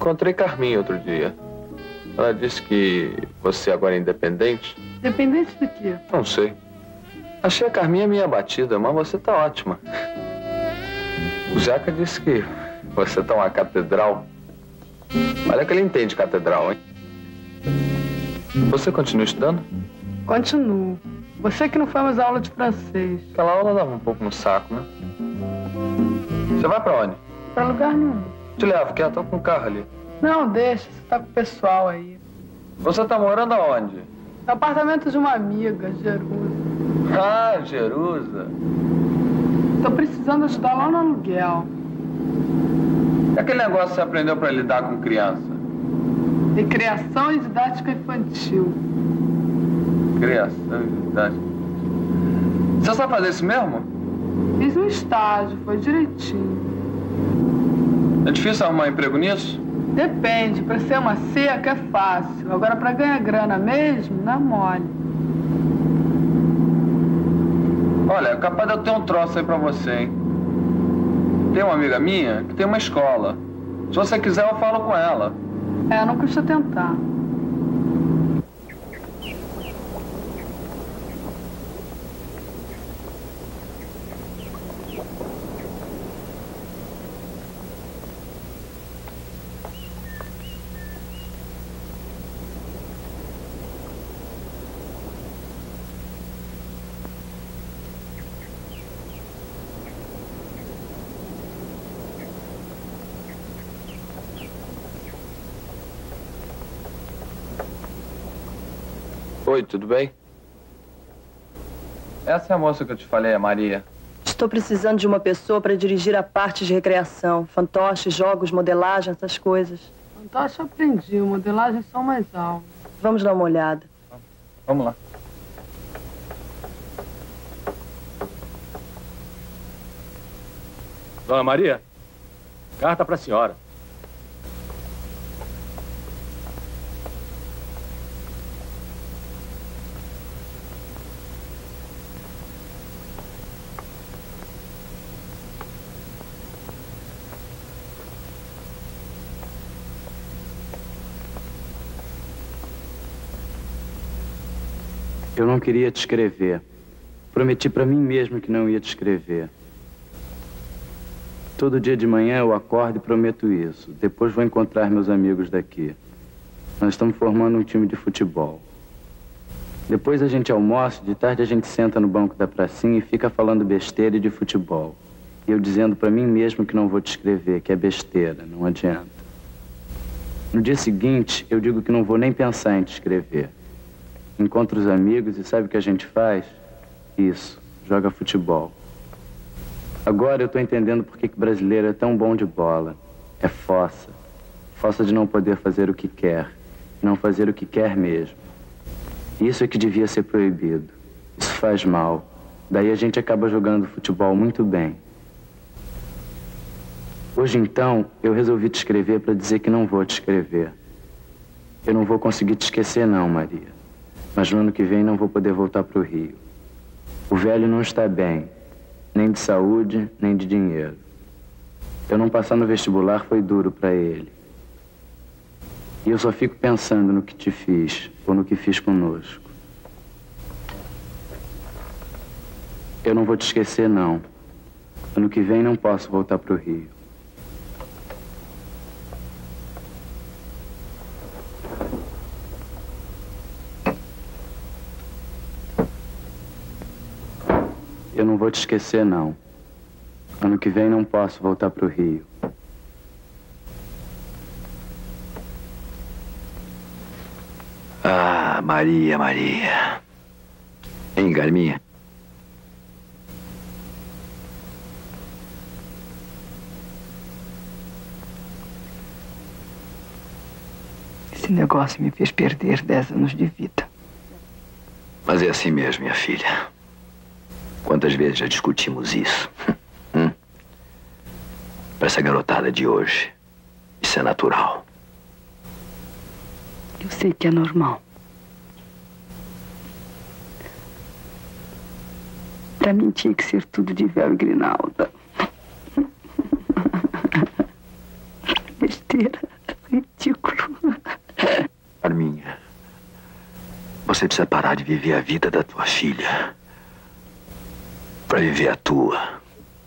encontrei Carminha outro dia. Ela disse que você agora é independente. Dependente do quê? Não sei. Achei a Carminha meio abatida, mas você tá ótima. O Zeca disse que você tá uma catedral. Olha que ele entende catedral, hein? Você continua estudando? Continuo. Você que não foi mais aula de francês. Aquela aula dava um pouco no saco, né? Você vai pra onde? Pra lugar nenhum. Te levo, quer? Tô com o carro ali. Não, deixa. Você tá com o pessoal aí. Você tá morando aonde? No apartamento de uma amiga, Jerusa. Ah, Jerusa. Tô precisando ajudar lá no aluguel. E aquele negócio que você aprendeu pra lidar com criança? Recreação e didática infantil. Criação e didática. Você sabe fazer isso mesmo? Fiz um estágio, foi direitinho. É difícil arrumar emprego nisso? Depende, pra ser uma seca é fácil. Agora pra ganhar grana mesmo, não é mole. Olha, é capaz de eu ter um troço aí pra você, hein? Tem uma amiga minha que tem uma escola. Se você quiser, eu falo com ela. É, não custa tentar. Oi, tudo bem? Essa é a moça que eu te falei, a Maria. Estou precisando de uma pessoa para dirigir a parte de recreação. Fantoches, jogos, modelagem, essas coisas. Fantoche eu aprendi, modelagem são mais aulas. Vamos dar uma olhada. Vamos lá. Dona Maria, carta para a senhora. Eu não queria te escrever. Prometi para mim mesmo que não ia te escrever. Todo dia de manhã eu acordo e prometo isso. Depois vou encontrar meus amigos daqui. Nós estamos formando um time de futebol. Depois a gente almoça, de tarde a gente senta no banco da pracinha e fica falando besteira e de futebol. E eu dizendo para mim mesmo que não vou te escrever, que é besteira, não adianta. No dia seguinte, eu digo que não vou nem pensar em te escrever. Encontro os amigos e sabe o que a gente faz? Isso, joga futebol. Agora eu tô entendendo por que brasileiro é tão bom de bola. É fossa. Fossa de não poder fazer o que quer. Não fazer o que quer mesmo. Isso é que devia ser proibido. Isso faz mal. Daí a gente acaba jogando futebol muito bem. Hoje então, eu resolvi te escrever para dizer que não vou te escrever. Eu não vou conseguir te esquecer não, Maria. Mas no ano que vem não vou poder voltar para o Rio. O velho não está bem, nem de saúde, nem de dinheiro. Eu não passar no vestibular foi duro para ele. E eu só fico pensando no que te fiz, ou no que fiz conosco. Eu não vou te esquecer, não. Ano que vem não posso voltar para o Rio. Eu não vou te esquecer, não. Ano que vem não posso voltar para o Rio. Ah, Maria, Maria. Hein, Carminha? Esse negócio me fez perder 10 anos de vida. Mas é assim mesmo, minha filha. Quantas vezes já discutimos isso? Para essa garotada de hoje, isso é natural. Eu sei que é normal. Pra mim tinha que ser tudo de véu e grinalda. Besteira. Você precisa parar de viver a vida da tua filha para viver a tua.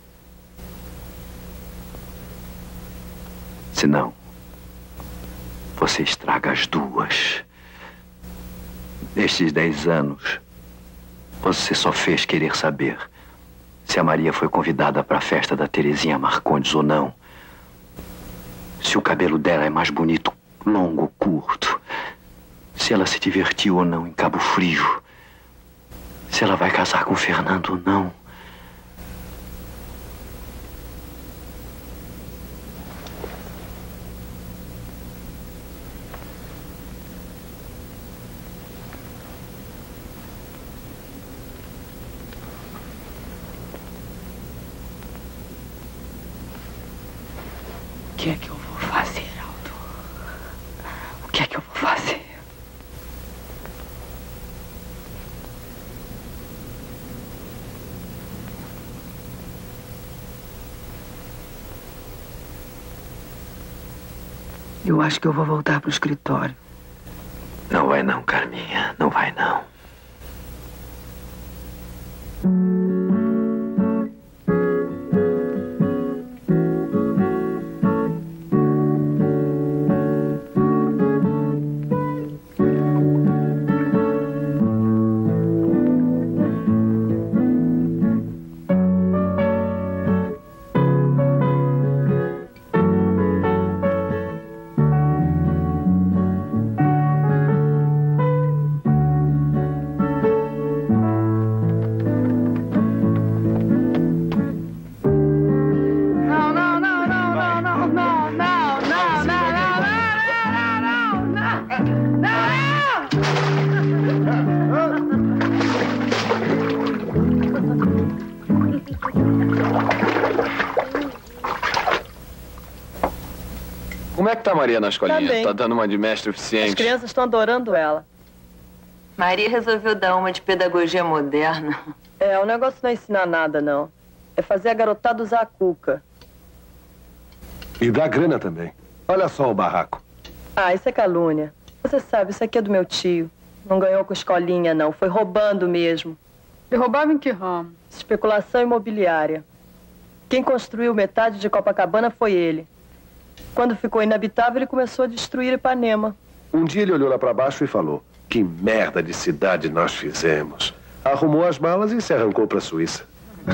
Senão, você estraga as duas. Nestes 10 anos, você só fez querer saber se a Maria foi convidada para a festa da Terezinha Marcondes ou não. Se o cabelo dela é mais bonito, longo ou curto. Se ela se divertiu ou não em Cabo Frio. Se ela vai casar com o Fernando ou não. O que é que eu vou fazer, Aldo? O que é que eu vou fazer? Eu acho que eu vou voltar pro escritório. Não vai não, Carminha. Não vai não. Como é que tá a Maria na escolinha? Tá bem. Tá dando uma de mestre As eficiente? crianças estão adorando ela. Maria resolveu dar uma de pedagogia moderna. É, o negócio não é ensinar nada, não. É fazer a garotada usar a cuca. E dá grana também. Olha só o barraco. Ah, isso é calúnia. Você sabe, isso aqui é do meu tio. Não ganhou com escolinha, não. Foi roubando mesmo. E roubava em que ramo? Especulação imobiliária. Quem construiu metade de Copacabana foi ele. Quando ficou inabitável, ele começou a destruir Ipanema. Um dia ele olhou lá pra baixo e falou: que merda de cidade nós fizemos. Arrumou as malas e se arrancou pra Suíça.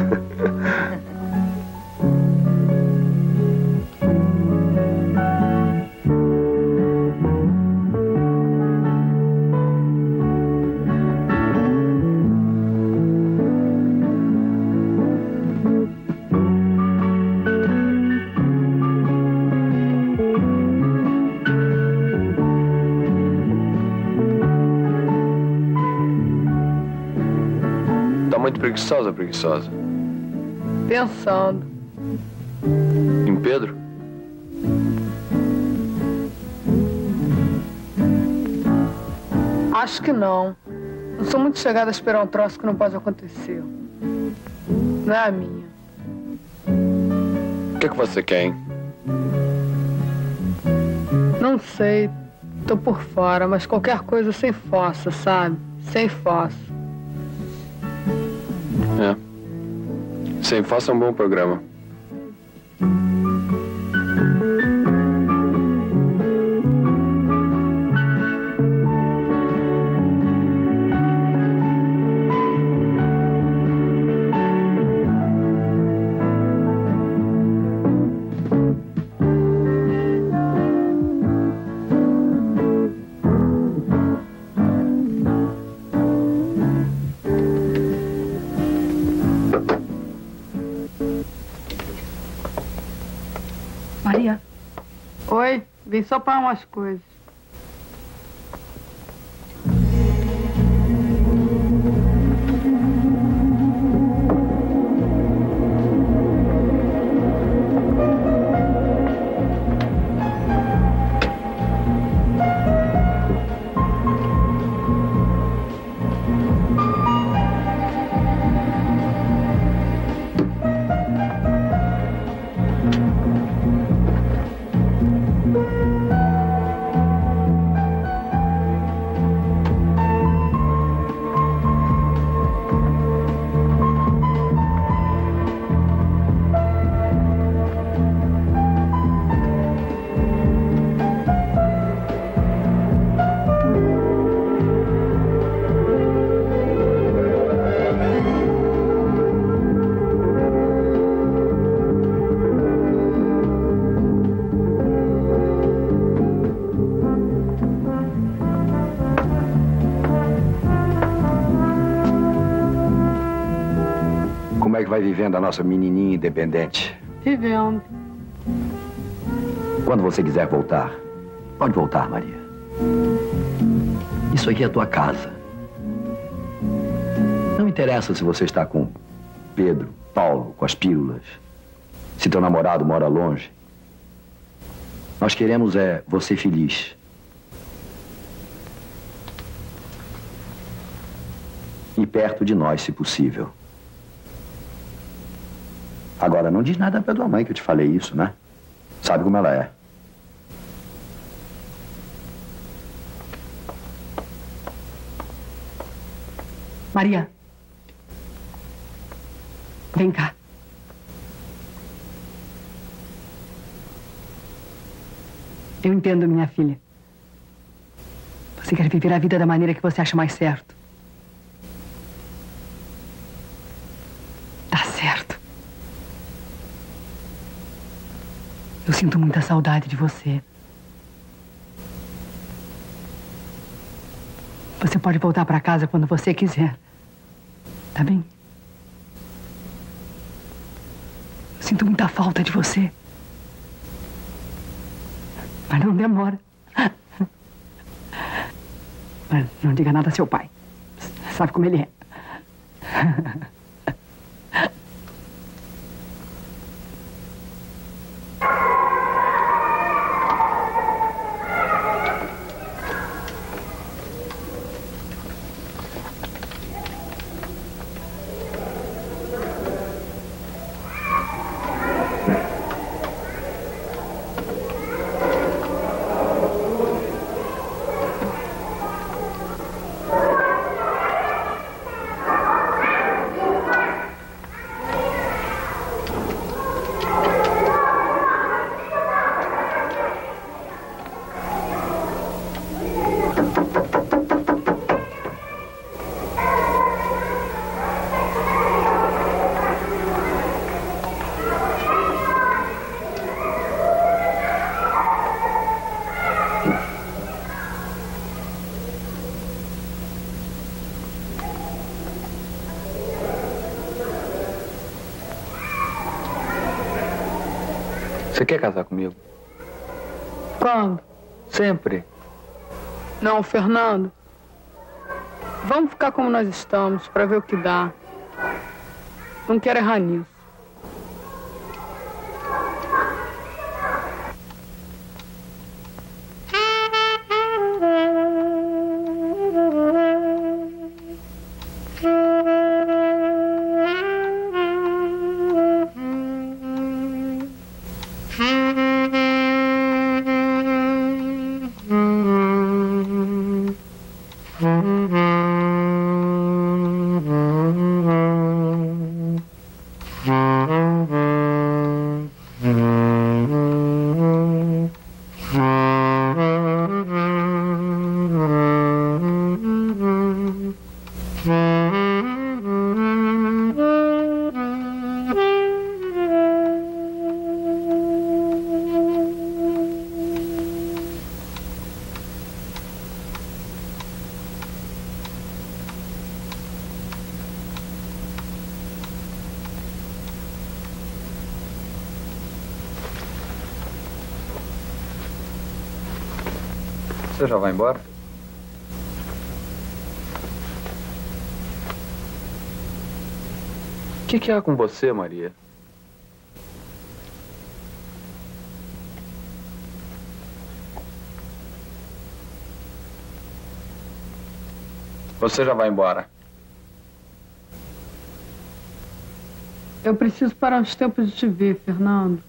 Muito preguiçosa. Pensando. Em Pedro? Acho que não. Não sou muito chegada a esperar um troço que não pode acontecer. Não é a minha. O que você quer, hein? Não sei. Tô por fora, mas qualquer coisa sem fossa, sabe? Sem fossa. É. Sem fossa é um bom programa. Maria. Oi, vim só para umas coisas. como é que vai vivendo a nossa menininha independente? Vivendo. Quando você quiser voltar, pode voltar, Maria. Isso aqui é a tua casa. Não interessa se você está com Pedro, Paulo, com as pílulas, se teu namorado mora longe. Nós queremos é você feliz. E perto de nós, se possível. Agora, não diz nada pra tua mãe que eu te falei isso, né? Sabe como ela é. Maria. Vem cá. Eu entendo, minha filha. Você quer viver a vida da maneira que você acha mais certo. Tá certo. Eu sinto muita saudade de você. Você pode voltar para casa quando você quiser. Tá bem? Eu sinto muita falta de você. Mas não demora. Mas não diga nada a seu pai. Sabe como ele é. Você quer casar comigo? Quando? Sempre. Não, Fernando. Vamos ficar como nós estamos, para ver o que dá. Não quero errar nisso. Você já vai embora? O que há com você, Maria? Você já vai embora? Eu preciso parar uns tempos de te ver, Fernando.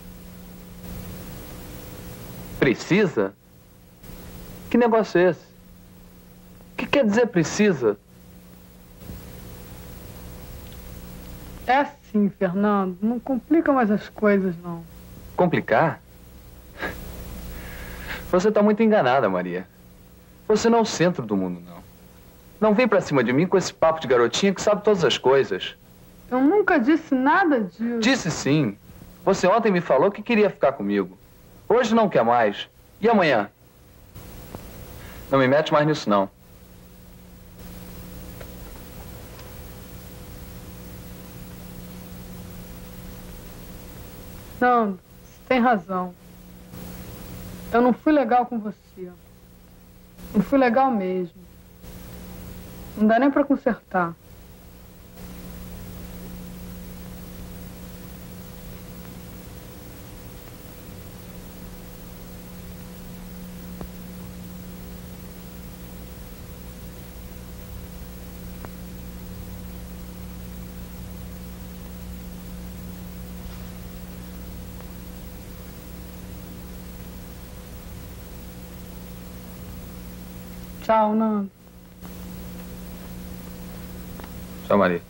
Precisa? Que negócio é esse? O que quer dizer precisa? É assim, Fernando. Não complica mais as coisas, não. Complicar? Você está muito enganada, Maria. Você não é o centro do mundo, não. Não vem pra cima de mim com esse papo de garotinha que sabe todas as coisas. Eu nunca disse nada disso. Disse sim. Você ontem me falou que queria ficar comigo. Hoje não quer mais. E amanhã? Não me mete mais nisso, não. Nando, você tem razão. Eu não fui legal com você. Não fui legal mesmo. Não dá nem pra consertar. Tchau, Nando. Tchau, Maria.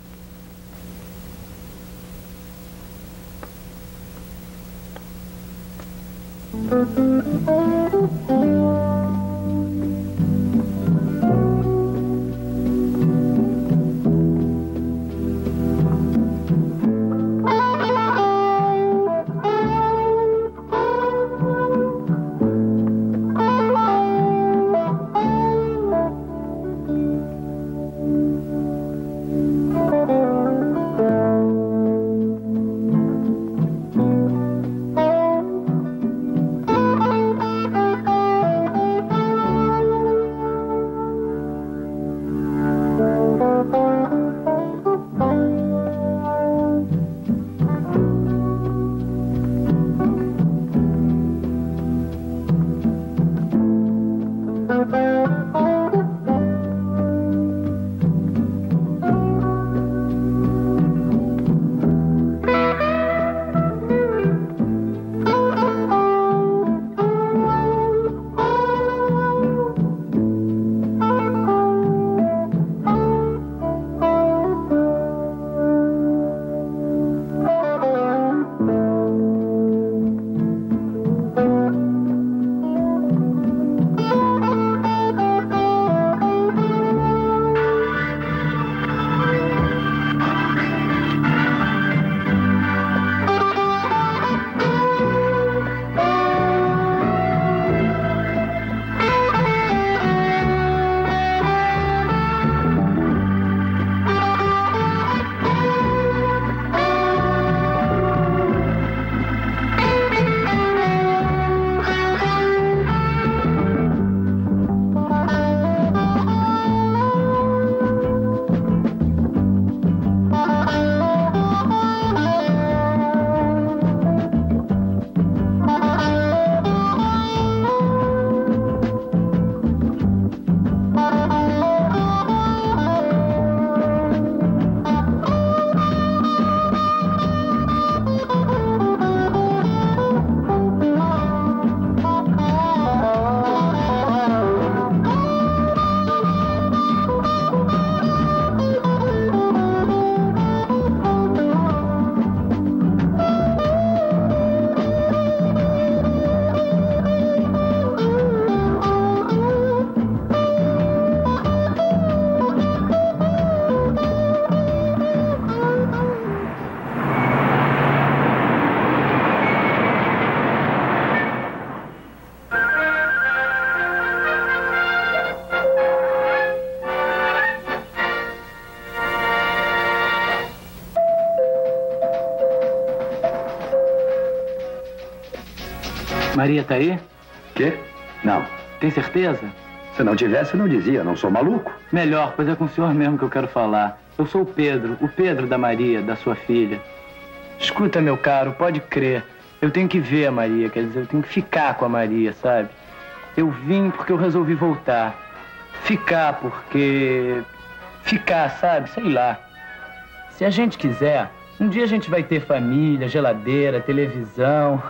Maria tá aí? Quê? Não. Tem certeza? Se não tivesse, eu não dizia. Não sou maluco. Melhor, pois é com o senhor mesmo que eu quero falar. Eu sou o Pedro da Maria, da sua filha. Escuta, meu caro, pode crer. Eu tenho que ver a Maria, quer dizer, eu tenho que ficar com a Maria, sabe? Eu vim porque eu resolvi voltar. Ficar porque... Ficar, sabe? Sei lá. Se a gente quiser, um dia a gente vai ter família, geladeira, televisão...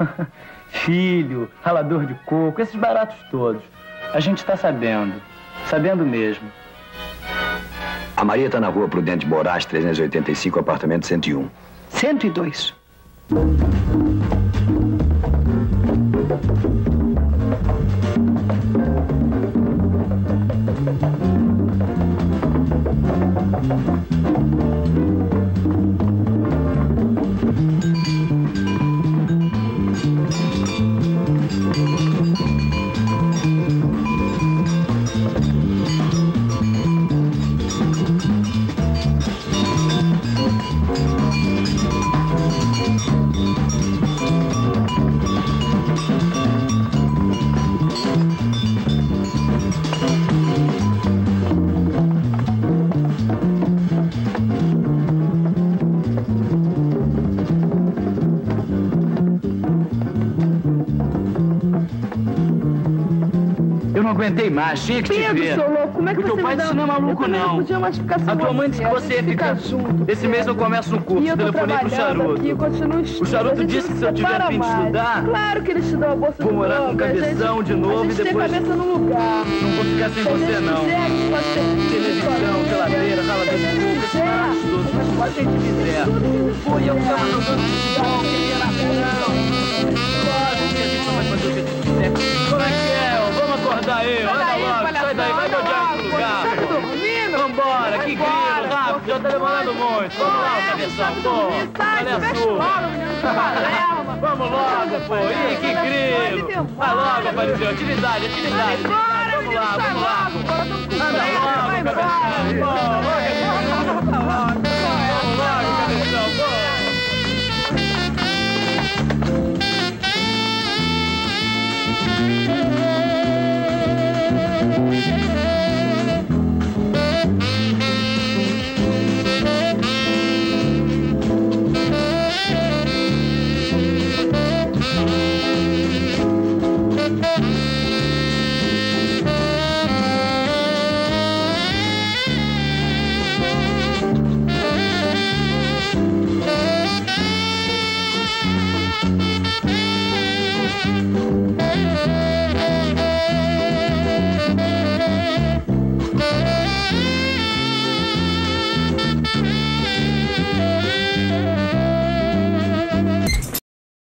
filho, ralador de coco, esses baratos todos. A gente tá sabendo. Sabendo mesmo. A Maria tá na rua Prudente Moraes, 385, apartamento 101. 102. aguentei mais, tinha que te ver. Pedro, seu louco, como é que você teu pai me dá... disse não é maluco, não. Podia mais ficar sem A tua mãe disse que você ia ficar junto. Esse mês eu começo no curso, telefonei pro Charuto. Aqui, continuo o Charuto disse que se eu tiver a fim de estudar... Claro que ele te deu a bolsa vou morar com cabeção de novo e depois... A gente tem cabeça no lugar. Não vou ficar sem você, não. Televisão, geladeira, rala de boca, esse barato todo. Mas pode ser que quiser. Pô, e eu ficava jogando futebol, queria na rua. Lógico que a gente só vai fazer o que a gente quiser. Como é que é? Vamos acordar aí, anda logo. Sai daí, vai odiar esse lugar. Tá dormindo? Vambora, que grilo, rápido, já tá demorando muito. Vamos lá, cabeção, pô. Olha a sua. Vamos logo, pô. Ih, que grilo. Vai logo, apareceu. Atividade. Vamos lá,